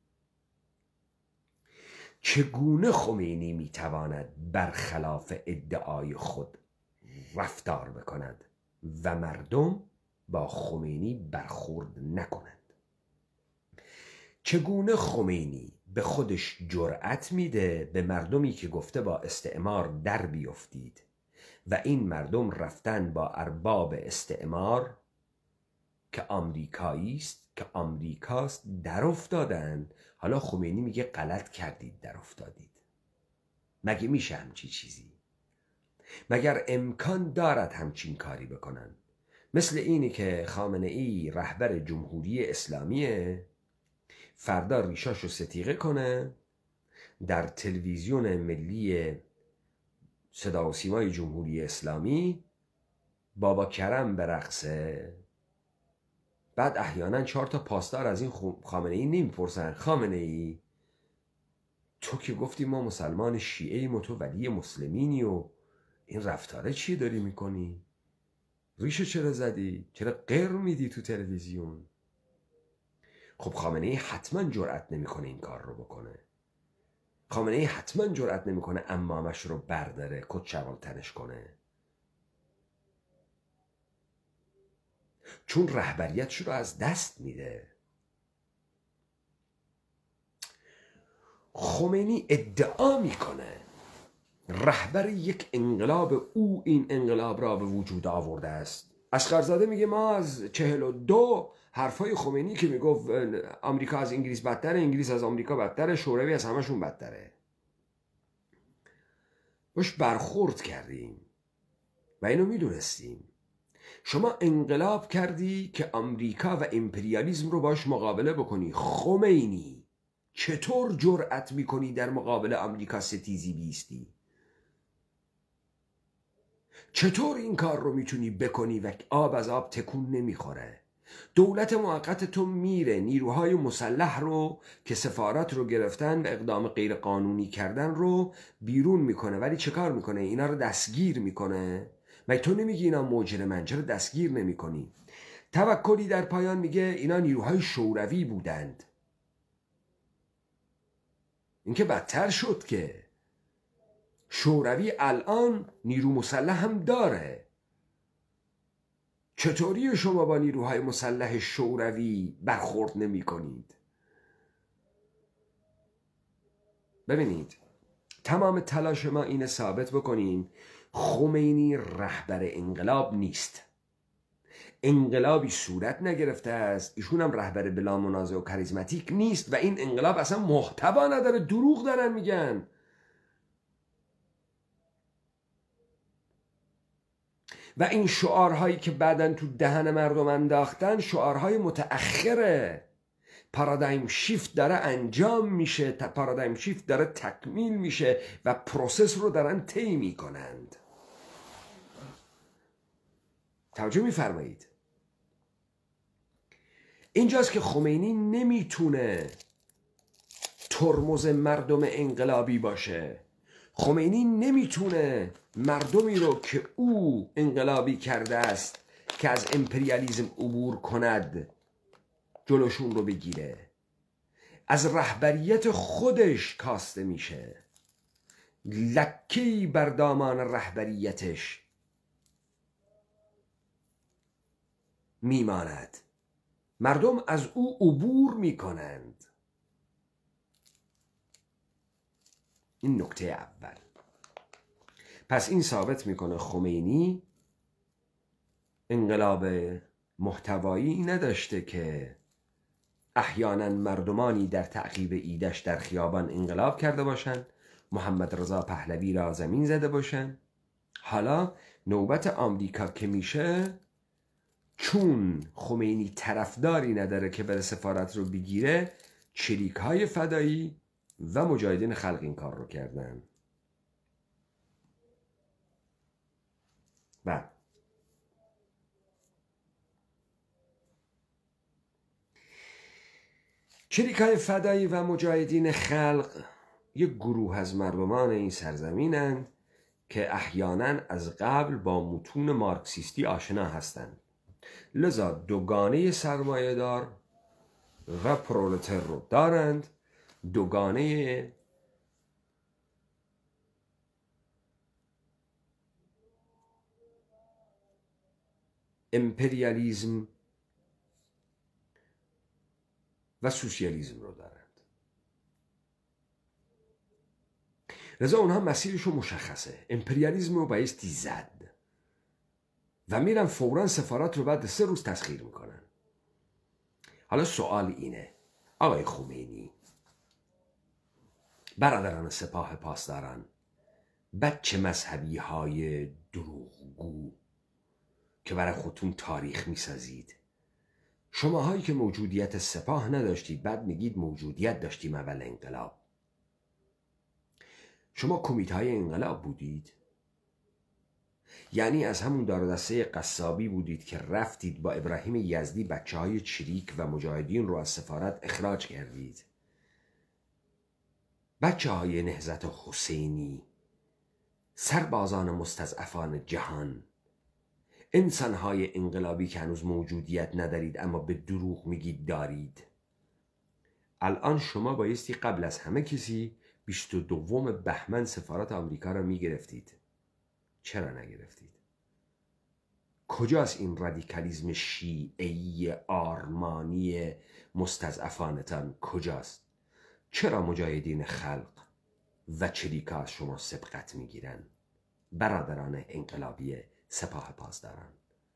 چگونه خمینی میتواند برخلاف ادعای خود رفتار بکند و مردم با خمینی برخورد نکنند؟ چگونه خمینی به خودش جرأت میده به مردمی که گفته با استعمار در بیفتید و این مردم رفتن با ارباب استعمار که آمریکایی است، که آمریکاست، در افتادن؟ حالا خمینی میگه غلط کردید در افتادید. مگه میشه همچی چیزی؟ مگر امکان دارد همچین کاری بکنن؟ مثل اینی که خامنه ای رهبر جمهوری اسلامیه، فردا ریشاشو ستیقه کنه، در تلویزیون ملی صدا و سیمای جمهوری اسلامی بابا کرم برقصه، بعد احیانا 4 تا پاسدار از این خامنه ای نمیپرسن خامنه ای تو که گفتی ما مسلمان شیعه و تو ولی مسلمینی و این رفتاره چی داری میکنی؟ ریشو چرا زدی؟ چرا غیر میدی تو تلویزیون؟ خب خامنه ای حتما جرأت نمیکنه این کار رو بکنه. خامنه ای حتما جرأت نمیکنه عمامش رو برداره کت شوال تنش کنه، چون رهبریتش رو از دست میده. خمینی ادعا میکنه رهبر یک انقلاب او این انقلاب را به وجود آورده است. اصغرزاده میگه ما از 42 حرفای خمینی که میگفت آمریکا از انگلیس بدتره، انگلیس از آمریکا بدتره، شوروی از همشون بدتره، باش برخورد کردیم و اینو میدونستیم. شما انقلاب کردی که آمریکا و امپریالیسم رو باش مقابله بکنی. خمینی چطور جرأت میکنی در مقابل آمریکا ستیزی بیستی؟ چطور این کار رو میتونی بکنی و آب از آب تکون نمیخوره؟ دولت موقت تو میره نیروهای مسلح رو که سفارت رو گرفتن و اقدام غیر قانونی کردن رو بیرون میکنه، ولی چه کار میکنه؟ اینا رو دستگیر میکنه. مگه تو نمیگی اینا مجرمن؟ چرا دستگیر نمیکنی؟ توکلی در پایان میگه اینا نیروهای شوروی بودند. این که بدتر شد که شوروی الان نیرو مسلح هم داره. چطوری شما با نیروهای مسلح شوروی برخورد نمی کنید؟ ببینید تمام تلاش ما اینه ثابت بکنیم خمینی رهبر انقلاب نیست، انقلابی صورت نگرفته است، ایشون هم رهبر بلا منازع و کاریزماتیک نیست و این انقلاب اصلا محتوا نداره، دروغ دارن میگن. و این شعارهایی که بعدن تو دهن مردم انداختن شعارهای متأخره. پارادایم شیفت داره انجام میشه، پارادایم شیفت داره تکمیل میشه و پروسس رو دارن طی میکنند. توجه میفرمایید؟ اینجاست که خمینی نمیتونه ترمز مردم انقلابی باشه. خمینی نمیتونه مردمی رو که او انقلابی کرده است که از امپریالیسم عبور کند جلوشون رو بگیره. از رهبریت خودش کاسته میشه، لکه‌ای بر دامان رهبریتش میماند. مردم از او عبور میکنند. این نکته اول. پس این ثابت میکنه خمینی انقلاب محتوایی نداشته که احیانا مردمانی در تعقیب ایدش در خیابان انقلاب کرده باشند، محمد رضا پهلوی را زمین زده باشند. حالا نوبت آمریکا که میشه، چون خمینی طرفداری نداره که بره سفارت رو بگیره، چریک‌های فدایی و مجاهدین خلق این کار رو کردن. و چریک‌های فدایی و مجاهدین خلق یک گروه از مردمان این سرزمینند که احیانا از قبل با متون مارکسیستی آشنا هستند. لذا دوگانه سرمایه‌دار و پرولتر رو دارند. دوگانه امپریالیزم و سوسیالیسم رو دارند. لذا اونها مسیرشون مشخصه. امپریالیسم رو بایستی زد و میرن فوراً سفارت رو بعد 3 روز تسخیر میکنن. حالا سوال اینه، آقای خمینی، برادران سپاه پاسداران، بچه مذهبی های دروغگو که برای خودتون تاریخ میسازید، شماهایی که موجودیت سپاه نداشتید بعد میگید موجودیت داشتیم اول انقلاب، شما کمیته های انقلاب بودید؟ یعنی از همون دار و دسته قصابی بودید که رفتید با ابراهیم یزدی بچه های چریک و مجاهدین رو از سفارت اخراج کردید؟ بچه های نهضت حسینی، سربازان مستضعفان جهان، انسانهای انقلابی که هنوز موجودیت ندارید اما به دروغ میگید دارید. الان شما بایستی قبل از همه کسی 22 بهمن سفارت آمریکا را میگرفتید. چرا نگرفتید؟ کجاست این رادیکالیزم شیعی آرمانی مستضعفانتان؟ کجاست؟ چرا مجاهدین خلق و چریکا از شما سبقت میگیرن؟ برادران انقلابی سپاه پاسداران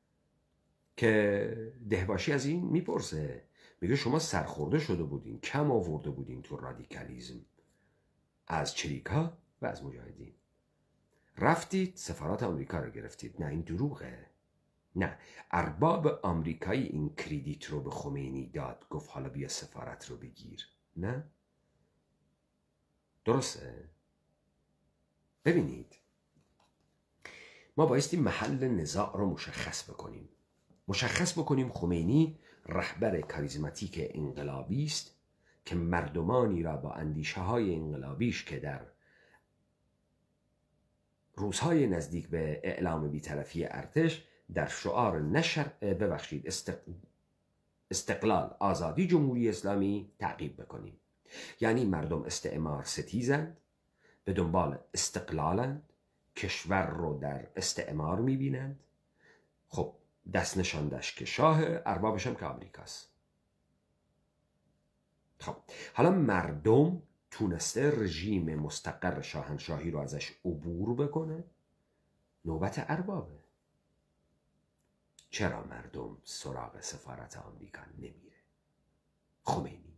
که دهباشی از این میپرسه، میگه شما سرخورده شده بودین، کم آورده بودین تو رادیکالیزم از چریکا و از مجاهدین، رفتید سفارت آمریکا رو گرفتید. نه این دروغه. نه، ارباب آمریکایی این کردیت رو به خمینی داد، گفت حالا بیا سفارت رو بگیر. نه درسته؟ ببینید، ما بایستی محل نزاع رو مشخص بکنیم خمینی رهبر کاریزماتیک انقلابی است که مردمانی را با اندیشه های انقلابیش که در روزهای نزدیک به اعلام بی‌طرفی ارتش در شعار استقلال، آزادی، جمهوری اسلامی تعقیب بکنیم. یعنی مردم استعمار ستیزند، به دنبال استقلالند، کشور رو در استعمار میبینند. خب دست نشاندش که شاه، اربابش هم که آمریکاست. خب حالا مردم تونسته رژیم مستقر شاهنشاهی رو ازش عبور بکنه، نوبت اربابه. چرا مردم سراغ سفارت آمریکا نمیره؟ خمینی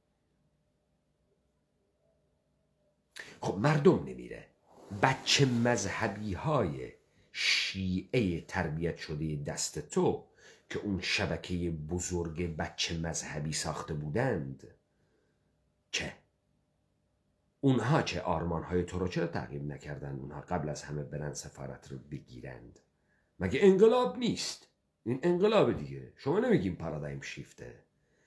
خب مردم نمیره، بچه مذهبی های شیعه تربیت شده دست تو که اون شبکه بزرگ بچه مذهبی ساخته بودند، اونها چه آرمانهای تو رو چرا تعقیب نکردن؟ اونها قبل از همه برن سفارت رو بگیرند. مگه انقلاب نیست؟ این انقلاب دیگه. شما نمیگیم پارادایم شیفته.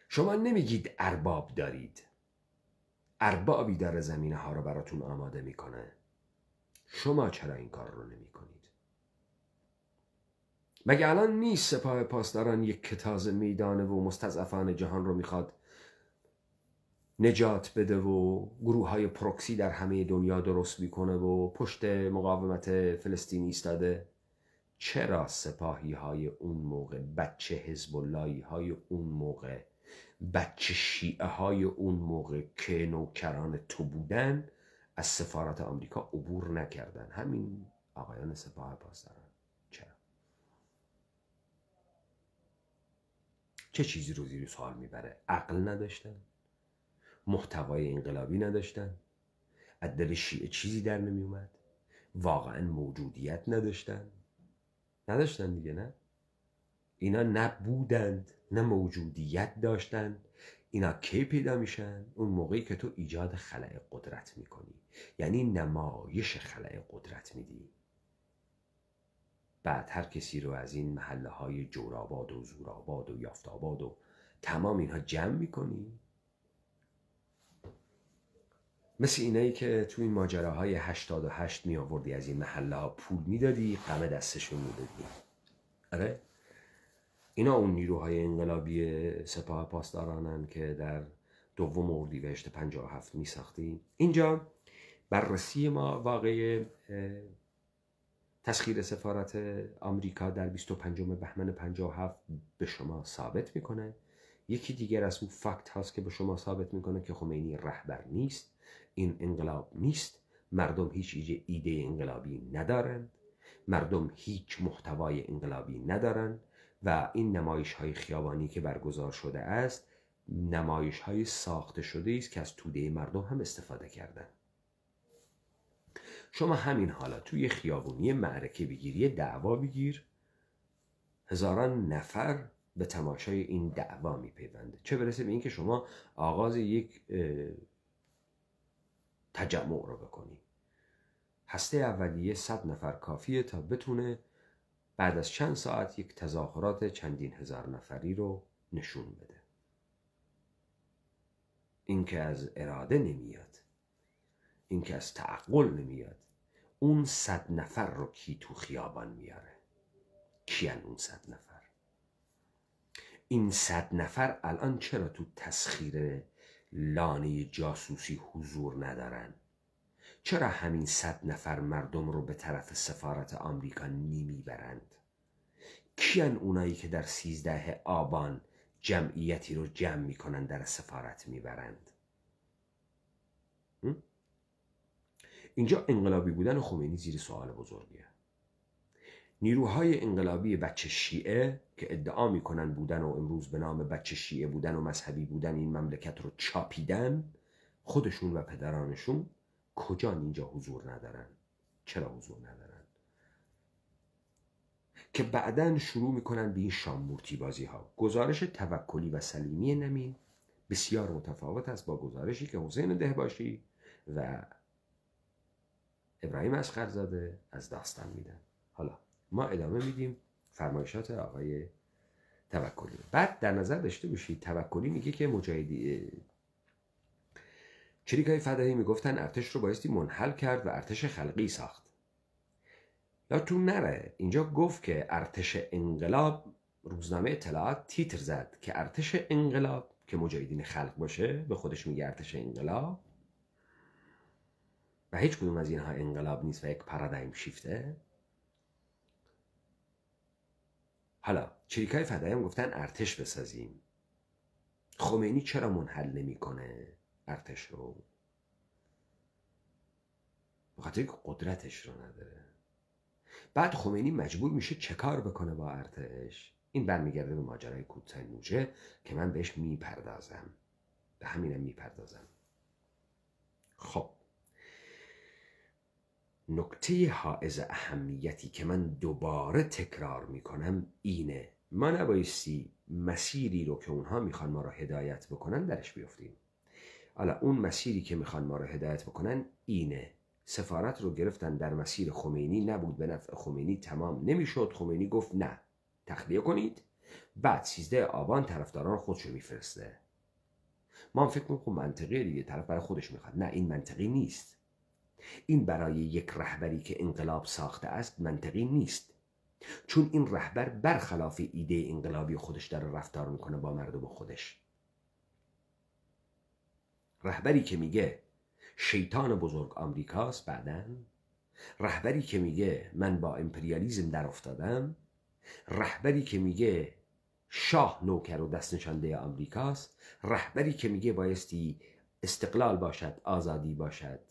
شما نمیگید ارباب دارید، اربابی داره زمینه ها رو براتون آماده میکنه. شما چرا این کار رو نمی کنید؟ مگه الان نیست سپاه پاسداران یک کتاز میدانه و مستضعفان جهان رو میخواد نجات بده و گروه های پروکسی در همه دنیا درست میکنه و پشت مقاومت فلسطینی ایستاده؟ چرا سپاهی های اون موقع، بچه حزب اللهی های اون موقع، بچه شیعه های اون موقع که نوکران تو بودن از سفارت آمریکا عبور نکردن؟ همین آقایان سپاه پاسداران. چرا؟ چه چیزی رو زیر سوال میبره؟ عقل نداشتن؟ محتوای انقلابی نداشتن؟ از دل شیعه چیزی در نمیومد؟ واقعا موجودیت نداشتن دیگه، نه؟ اینا نبودند، نه موجودیت داشتند. اینا کی پیدا میشن؟ اون موقعی که تو ایجاد خلأ قدرت میکنی، یعنی نمایش خلأ قدرت میدی. بعد هر کسی رو از این محله های جورآباد و زورآباد و یافتآباد و تمام اینها جمع میکنی. مثل اینایی که تو این ماجراهای 88 می آوردی، از این محله ها پول میدادی، غم دستشون میدادی. آره؟ اینا اون نیروهای انقلابی سپاه پاسدارانن که در 2 اردیبهشت 57 می ساختیم. اینجا بررسی ما واقع تسخیر سفارت آمریکا در 25 بهمن 57 به شما ثابت میکنه. یکی دیگر از اون فکت هاست که به شما ثابت میکنه که خمینی رهبر نیست، این انقلاب نیست، مردم هیچ ایده انقلابی ندارند، مردم هیچ محتوای انقلابی ندارند و این نمایش های خیابانی که برگزار شده است نمایش های ساخته شده است که از توده مردم هم استفاده کردن. شما همین حالا توی خیابونی معرکه بگیری، دعوا بگیر، هزاران نفر به تماشای این دعوا میپیونده، چه برسه به این که شما آغاز یک تجمع رو بکنی. هسته اولیه 100 نفر کافیه تا بتونه بعد از چند ساعت یک تظاهرات چندین هزار نفری رو نشون بده. این که از اراده نمیاد، این که از تعقل نمیاد. اون 100 نفر رو کی تو خیابان میاره؟ کیان اون 100 نفر؟ این 100 نفر الان چرا تو تسخیر لانه جاسوسی حضور ندارن؟ چرا همین 100 نفر مردم رو به طرف سفارت آمریکا نمیبرند؟ کیان اونایی که در 13 آبان جمعیتی رو جمع میکنن در سفارت میبرند؟ اینجا انقلابی بودن خمینی زیر سوال بزرگیه. نیروهای انقلابی بچه شیعه که ادعا میکنن بودن و امروز به نام بچه شیعه بودن و مذهبی بودن این مملکت رو چاپیدن، خودشون و پدرانشون کجا اینجا حضور ندارن؟ چرا حضور ندارن؟ که بعدن شروع میکنن به این شامورتی بازی ها. گزارش توکلی و سلیمی نمین بسیار متفاوت است با گزارشی که حسین دهباشی و ابراهیم اصغرزاده از داستان میدن. حالا ما ادامه میدیم فرمایشات آقای توکلی. بعد در نظر داشته باشید توکلی میگه که مجاهدی چریکای فدایی میگفتن ارتش رو بایستی منحل کرد و ارتش خلقی ساخت. یادتون نره اینجا گفت که ارتش انقلاب، روزنامه اطلاعات تیتر زد که ارتش انقلاب که مجاهدین خلق باشه، به خودش میگه ارتش انقلاب و هیچ کدوم از اینها انقلاب نیست و یک پارادایم شیفته. حالا چریکای فدایی هم گفتن ارتش بسازیم. خمینی چرا منحل نمیکنه ارتش رو؟ بخاطر که قدرتش رو نداره. بعد خمینی مجبور میشه چه کار بکنه با ارتش؟ این برمیگرده به ماجرای کوتاه نوجه که من بهش میپردازم، به همینم میپردازم. خب نکته حائز اهمیتی که من دوباره تکرار میکنم اینه، ما نبایستی مسیری رو که اونها میخوان ما رو هدایت بکنن درش بیفتیم. حالا اون مسیری که میخوان ما رو هدایت بکنن اینه: سفارت رو گرفتن در مسیر خمینی، نبود به نفع خمینی، تمام نمیشد. خمینی گفت نه، تخلیه کنید بعد 13 آبان طرفداران خودش رو میفرسته. ما هم فکر میکنیم خب منطقیه دیگه، طرف برای خودش میخواد. نه، این منطقی نیست. این برای یک رهبری که انقلاب ساخته است منطقی نیست، چون این رهبر برخلاف ایده انقلابی خودش داره رفتار میکنه با مردم خودش. رهبری که میگه شیطان بزرگ آمریکاست، بعدن رهبری که میگه من با امپریالیزم در افتادم، رهبری که میگه شاه نوکر و دست نشانده آمریکاست، رهبری که میگه بایستی استقلال باشد، آزادی باشد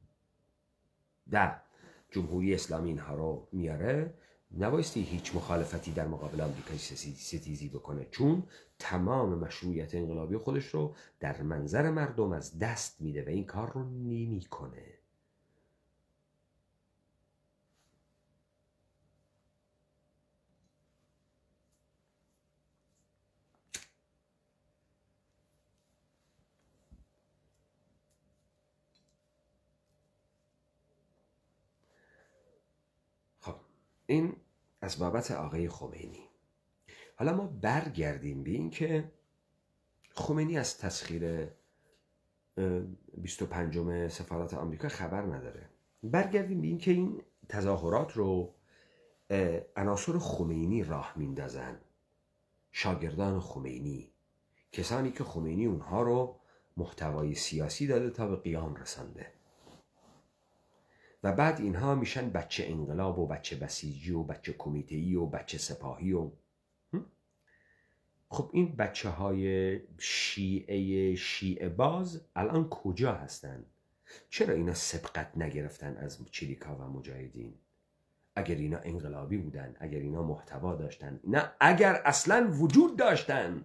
در جمهوری اسلامی، اینها رو میاره، نبایستی هیچ مخالفتی در مقابل آمریکایی ستیزی بکنه، چون تمام مشروعیت انقلابی خودش رو در منظر مردم از دست میده و این کار رو نمیکنه. این از بابت آقای خمینی. حالا ما برگردیم به این که خمینی از تسخیر 25 سفارت آمریکا خبر نداره. برگردیم به این که این تظاهرات رو عناصر خمینی راه میندازن، شاگردان خمینی، کسانی که خمینی اونها رو محتوای سیاسی داده تا به قیام رسانده و بعد اینها میشن بچه انقلاب و بچه بسیجی و بچه کمیته‌ای و بچه سپاهی و خب این بچه های شیعه باز الان کجا هستن؟ چرا اینا سبقت نگرفتن از چریکا و مجاهدین؟ اگر اینا انقلابی بودن، اگر اینا محتوا داشتن، نه اگر اصلا وجود داشتن،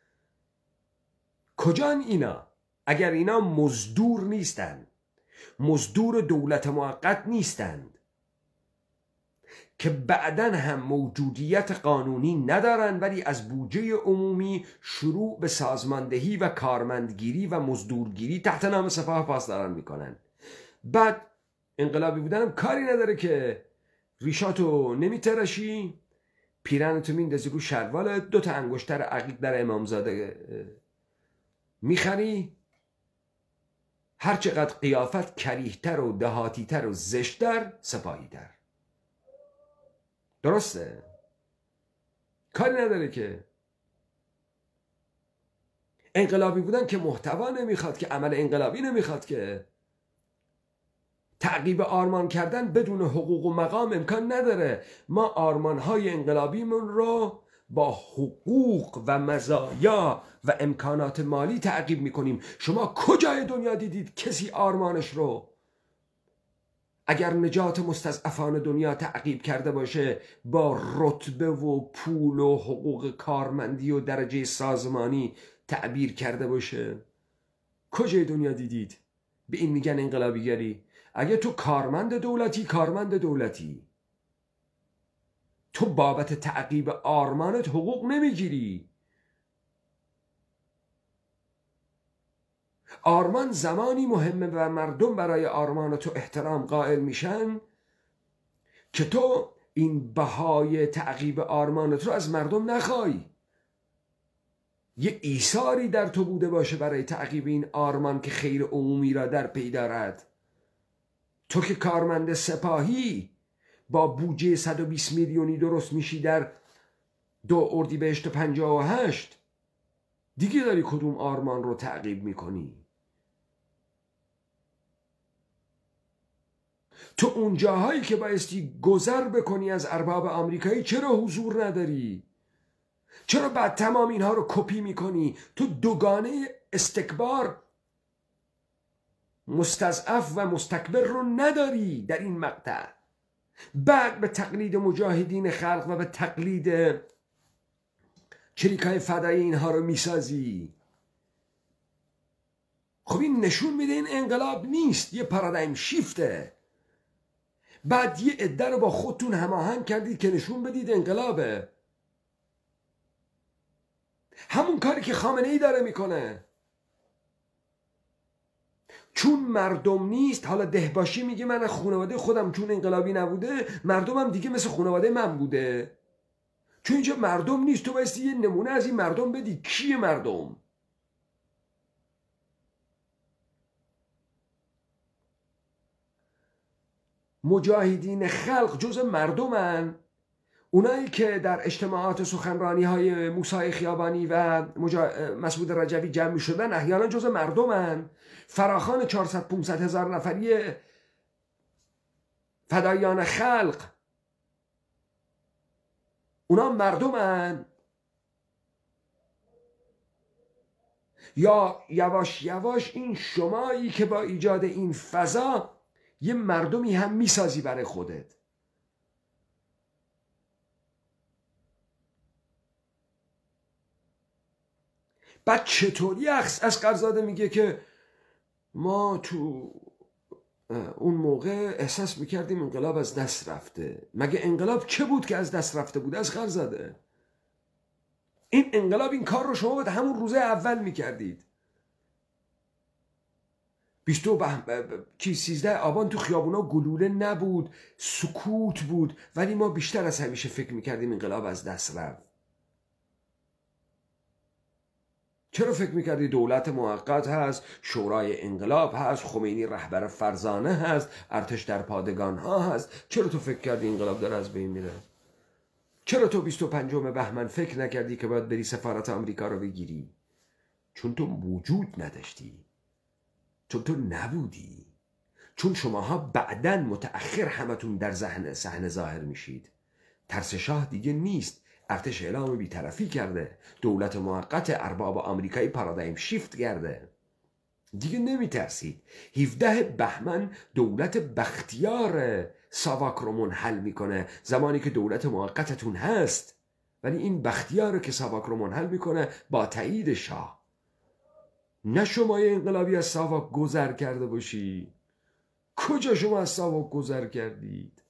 کجان اینا؟ اگر اینا مزدور نیستن، مزدور دولت موقت نیستند که بعدن هم موجودیت قانونی ندارن ولی از بودجه عمومی شروع به سازماندهی و کارمندگیری و مزدورگیری تحت نام سپاه پاسداران میکنن، بعد انقلابی بودنم کاری نداره که ریشاتو نمیترشی، پیرنتو میندازی رو شلوارت، 2 انگشتر عقیق در امامزاده میخری، هرچقدر قیافت کریهتر و دهاتیتر و زشتر سپاهیتر. درسته؟ کاری نداره که. انقلابی بودن که محتوا نمیخواد، که عمل انقلابی نمیخواد، که تعقیب آرمان کردن بدون حقوق و مقام امکان نداره. ما آرمانهای انقلابیمون رو با حقوق و مزایا و امکانات مالی تعقیب میکنیم. شما کجای دنیا دیدید کسی آرمانش رو اگر نجات مستضعفان دنیا تعقیب کرده باشه با رتبه و پول و حقوق کارمندی و درجه سازمانی تعبیر کرده باشه؟ کجای دنیا دیدید؟ به این میگن انقلابیگری. اگه تو کارمند دولتی، تو بابت تعقیب آرمانت حقوق نمیگیری. آرمان زمانی مهمه و مردم برای آرمان تو احترام قائل میشن که تو این بهای تعقیب آرمانت رو از مردم نخوای. یه ایثاری در تو بوده باشه برای تعقیب این آرمان که خیر عمومی را در پی دارد. تو که کارمند سپاهی با بودجه 120 میلیونی درست میشی در 2 اردیبهشت 58، دیگه داری کدوم آرمان رو تعقیب میکنی؟ تو اون جاهایی که بایستی گذر بکنی از ارباب آمریکایی چرا حضور نداری؟ چرا بعد تمام اینها رو کپی میکنی؟ تو دوگانه استکبار، مستضعف و مستکبر رو نداری در این مقطع. بعد به تقلید مجاهدین خلق و به تقلید چریکای فدایی اینها رو میسازی. خب این نشون میده این انقلاب نیست، یه پارادایم شیفته. بعد یه عده رو با خودتون هماهنگ کردید که نشون بدید انقلابه. همون کاری که خامنه ای داره میکنه. چون مردم نیست، حالا دهباشی میگه من از خانواده خودم چون انقلابی نبوده مردمم دیگه مثل خانواده من بوده. چون اینجا مردم نیست. تو بایستی یه نمونه از این مردم بدی. کیه مردم؟ مجاهدین خلق جز مردمن. اونایی که در اجتماعات سخنرانی های موسی خیابانی و مسعود رجوی جمع می شدن احیانا جز مردمن. فراخوان 400-500 هزار نفری فدایان خلق اونا مردمن. یا یواش یواش این شمایی که با ایجاد این فضا یه مردمی هم میسازی برای خودت. بعد چطوری اصغرزاده میگه که ما تو اون موقع احساس میکردیم انقلاب از دست رفته. مگه انقلاب چه بود که از دست رفته بود؟ اصغرزاده این انقلاب این کار رو شما باید همون روزه اول میکردید. 13 آبان تو خیابونا گلوله نبود، سکوت بود، ولی ما بیشتر از همیشه فکر میکردیم انقلاب از دست رفت. چرا فکر میکردی دولت موقت هست، شورای انقلاب هست، خمینی رهبر فرزانه هست، ارتش در پادگان ها هست؟ چرا تو فکر کردی انقلاب داره از بین میره؟ چرا تو 25 بهمن فکر نکردی که باید بری سفارت آمریکا رو بگیری؟ چون تو وجود نداشتی، چون تو نبودی، چون شماها بعدن متأخر همتون در صحنه ظاهر میشید. ترس شاه دیگه نیست. ارتش اعلام بی‌طرفی کرده. دولت موقت ارباب آمریکایی پارادایم شیفت کرده. دیگه نمیترسید. 17 بهمن دولت بختیار ساواک رو منحل میکنه، زمانی که دولت موقتتون هست. ولی این بختیار که ساواک رو منحل میکنه با تایید شاه. نه شما یه انقلابی از ساواک گذر کرده باشی. کجا شما از ساواک گذر کردید؟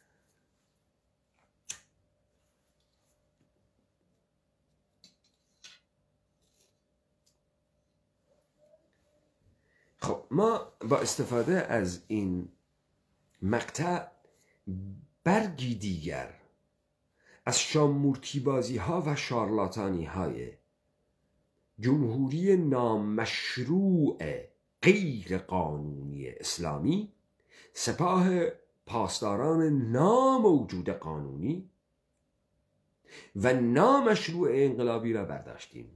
خب ما با استفاده از این مقطع برگی دیگر از شامورتی بازی ها و شارلاتانی های جمهوری نامشروع غیر قانونی اسلامی، سپاه پاسداران ناموجود قانونی و نامشروع انقلابی را برداشتیم.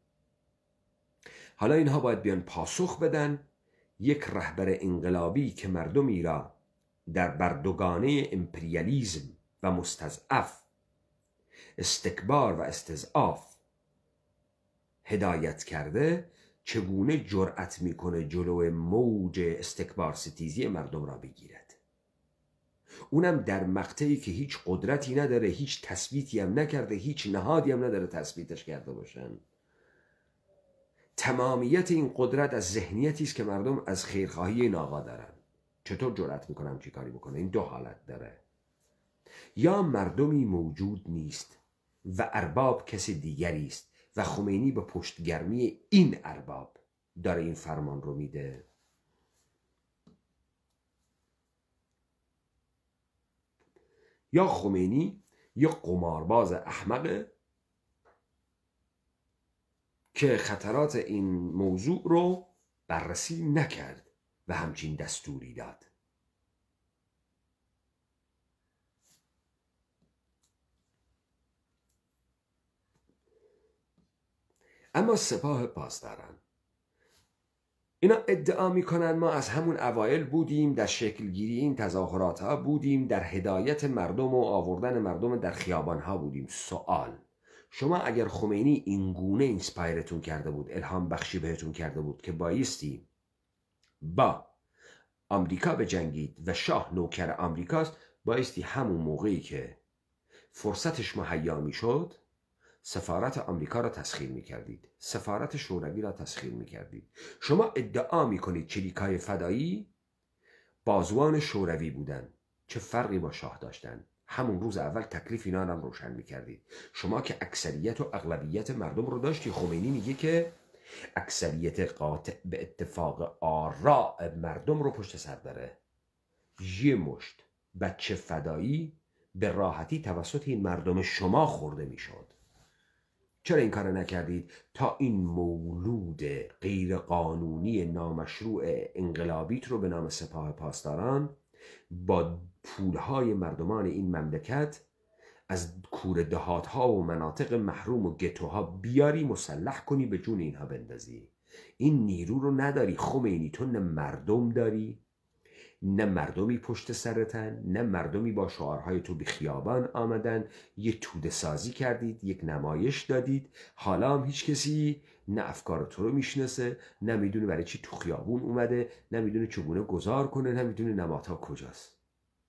حالا اینها باید بیان پاسخ بدن یک رهبر انقلابی که مردمی را در بردگانه امپریالیزم و مستضعف، استکبار و استضعاف هدایت کرده، چگونه جرأت میکنه جلو موج استکبار ستیزی مردم را بگیرد. اونم در مقطعی که هیچ قدرتی نداره، هیچ تثبیتی هم نکرده، هیچ نهادی هم نداره تثبیتش کرده باشن. تمامیت این قدرت از ذهنیتی است که مردم از خیرخواهی این آقا دارن. چطور جرأت میکنم چی کاری بکنه؟ این دو حالت داره. یا مردمی موجود نیست و ارباب کسی دیگری است و خمینی به پشتگرمی این ارباب داره این فرمان رو میده. یا خمینی یه قمارباز احمقه که خطرات این موضوع رو بررسی نکرد و همچین دستوری داد. اما سپاه پاسداران اینا ادعا میکنن ما از همون اوایل بودیم، در شکلگیری این تظاهرات ها بودیم، در هدایت مردم و آوردن مردم در خیابان ها بودیم. سوال، شما اگر خمینی اینگونه اینسپایرتون کرده بود، الهام بخشی بهتون کرده بود که بایستی با آمریکا بجنگید و شاه نوکر آمریکاست، بایستی همون موقعی که فرصتش مهیا میشد سفارت آمریکا را تسخیر میکردید، سفارت شوروی را تسخیر میکردید. شما ادعا میکنید چریکای فدایی بازوان شوروی بودن. چه فرقی با شاه داشتن؟ همون روز اول تکلیف اینا هم روشن میکردید. شما که اکثریت و اغلبیت مردم رو داشتی. خمینی میگه که اکثریت قاطع به اتفاق آراء مردم رو پشت سر داره. یه مشت بچه فدایی به راحتی توسط این مردم شما خورده میشد. چرا این کار نکردید تا این مولود غیر قانونی نامشروع انقلابیت رو به نام سپاه پاسداران با پولهای مردمان این مملکت از کوره دهات‌ها و مناطق محروم و گتوها بیاری مسلح کنی به جون اینها بندازی؟ این نیرو رو نداری خمینی. تو نه مردم داری، نه مردمی پشت سرتن، نه مردمی با شعارهای تو به خیابان آمدن. یه توده سازی کردید، یک نمایش دادید، حالا هم هیچ کسی نه افکار تو رو میشناسه، نه میدونه برای چی تو خیابون اومده، نه میدونه چگونه گذار کنه، نه میدونه نمادها کجاست.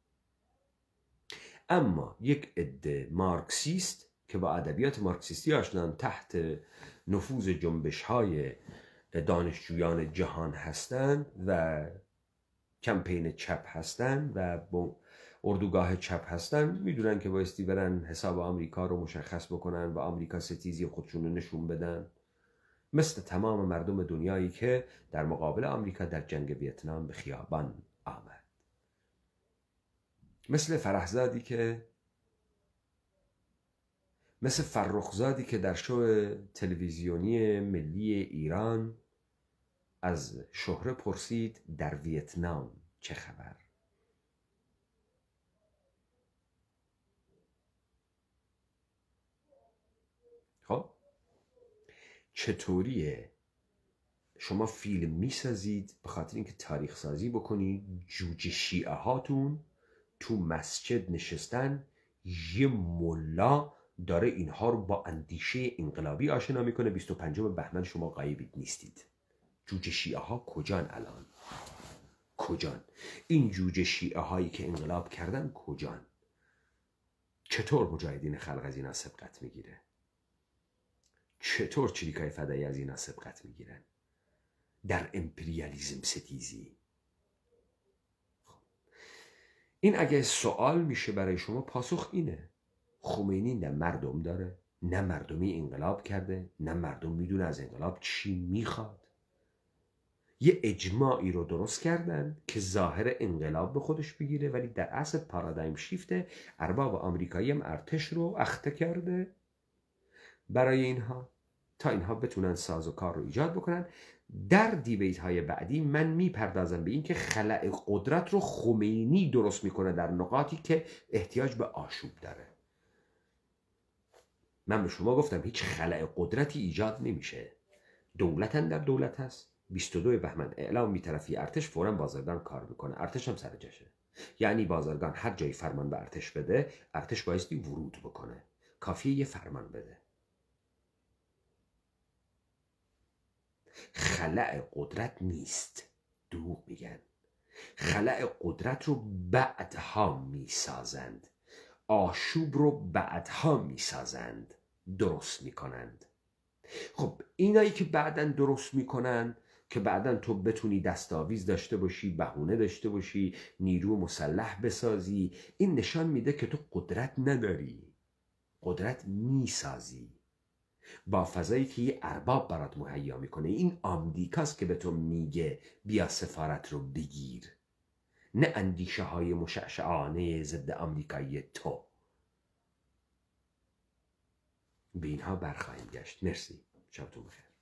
اما یک عده مارکسیست که با ادبیات مارکسیستی آشنان، تحت نفوذ جنبش‌های دانشجویان جهان هستند و کمپین چپ هستن و اردوگاه چپ هستن، میدونن که بایستی برن حساب آمریکا رو مشخص بکنن و آمریکا ستیزی خودشون رو نشون بدن، مثل تمام مردم دنیایی که در مقابل آمریکا در جنگ ویتنام به خیابان آمد. مثل فرخزادی که در شو تلویزیونی ملی ایران از شهره پرسید در ویتنام چه خبر؟ خب چطوریه شما فیلم میسازید به خاطر اینکه تاریخ سازی بکنید، جوجه شیعه هاتون تو مسجد نشستن، یه ملا داره اینها رو با اندیشه انقلابی آشنا میکنه، 25 بهمن شما غایبید نیستید. جوجه شیعه ها کجان الان؟ کجان؟ این جوجه شیعه هایی که انقلاب کردن کجان؟ چطور مجاهدین خلق از اینا سبقت میگیره؟ چطور چریکای فدایی از اینا سبقت میگیرن؟ در امپریالیزم ستیزی. این اگه سوال میشه برای شما، پاسخ اینه: خمینی نه مردم داره، نه مردمی انقلاب کرده، نه مردم میدونه از انقلاب چی میخواد. یه اجماعی رو درست کردن که ظاهر انقلاب به خودش بگیره، ولی در اصل پارادایم شیفته. ارباب آمریکایی هم ارتش رو اخته کرده برای اینها تا اینها بتونن ساز و کار رو ایجاد بکنن. در دیبیت های بعدی من میپردازم به این که خلأ قدرت رو خمینی درست میکنه در نقاطی که احتیاج به آشوب داره. من به شما گفتم هیچ خلأ قدرتی ایجاد نمیشه. دولت در دولت هست، 22 بهمن اعلام بی‌طرفی ارتش، فوراً بازرگان کار میکنه. ارتش هم سر جاشه، یعنی بازرگان هر جایی فرمان به ارتش بده، ارتش بایستی ورود بکنه. کافیه یه فرمان بده. خلأ قدرت نیست، دروغ میگن. خلأ قدرت رو بعدها میسازند، آشوب رو بعدها میسازند، درست میکنند. خب اینایی که بعدن درست میکنن که بعدن تو بتونی دستاویز داشته باشی، بهونه داشته باشی، نیرو مسلح بسازی، این نشان میده که تو قدرت نداری، قدرت میسازی با فضایی که یه ارباب برات مهیا میکنه. این آمریکاست که به تو میگه بیا سفارت رو بگیر، نه اندیشه های مشعشعانه ضد آمریکایی تو. به اینها برخواهیم گشت. مرسی، شبتون بخیر.